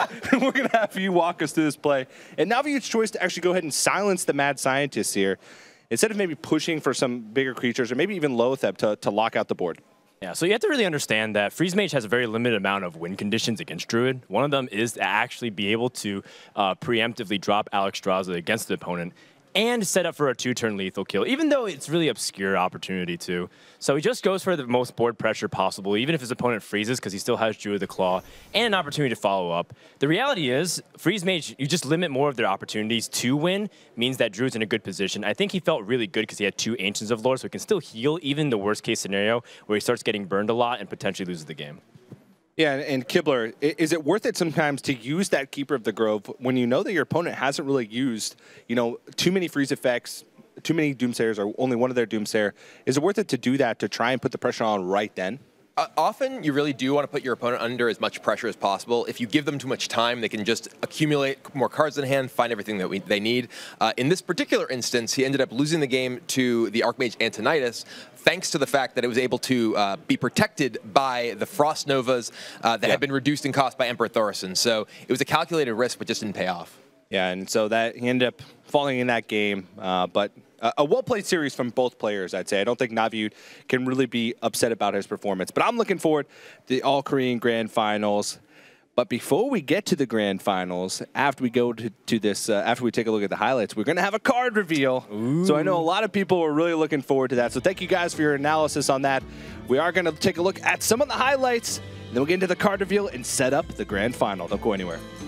walk us through this play. And Naviute's choice to actually go ahead and silence the Mad Scientist here, instead of maybe pushing for some bigger creatures or maybe even Loatheb to lock out the board. Yeah, so you have to really understand that Freeze Mage has a very limited amount of win conditions against Druid. One of them is to actually be able to preemptively drop Alexstrasza against the opponent and set up for a 2-turn lethal kill, even though it's really obscure opportunity too. So he just goes for the most board pressure possible, even if his opponent freezes, because he still has Druid the Claw and an opportunity to follow up. The reality is, Freeze Mage, you just limit more of their opportunities to win, means that Druid's in a good position. I think he felt really good because he had 2 Ancients of Lore, so he can still heal even the worst case scenario where he starts getting burned a lot and potentially loses the game. Yeah, and Kibler, is it worth it sometimes to use that Keeper of the Grove when you know that your opponent hasn't really used, too many freeze effects, too many Doomsayers, or only one of their Doomsayer? Is it worth it to do that to try and put the pressure on right then? Often, you really do want to put your opponent under as much pressure as possible. If you give them too much time, they can just accumulate more cards in hand, find everything that they need. In this particular instance, he ended up losing the game to the Archmage Antonidas, thanks to the fact that it was able to be protected by the Frost Novas that had been reduced in cost by Emperor Thaurissan. So it was a calculated risk, but just didn't pay off. Yeah, and so that he ended up falling in that game, but a well-played series from both players, I'd say. I don't think Naviute can really be upset about his performance, but I'm looking forward to the All-Korean Grand Finals. But before we get to the Grand Finals, after we go to this, after we take a look at the highlights, we're going to have a card reveal. Ooh. So I know a lot of people are really looking forward to that. So thank you guys for your analysis on that. We are going to take a look at some of the highlights, and then we'll get into the card reveal and set up the Grand Final. Don't go anywhere.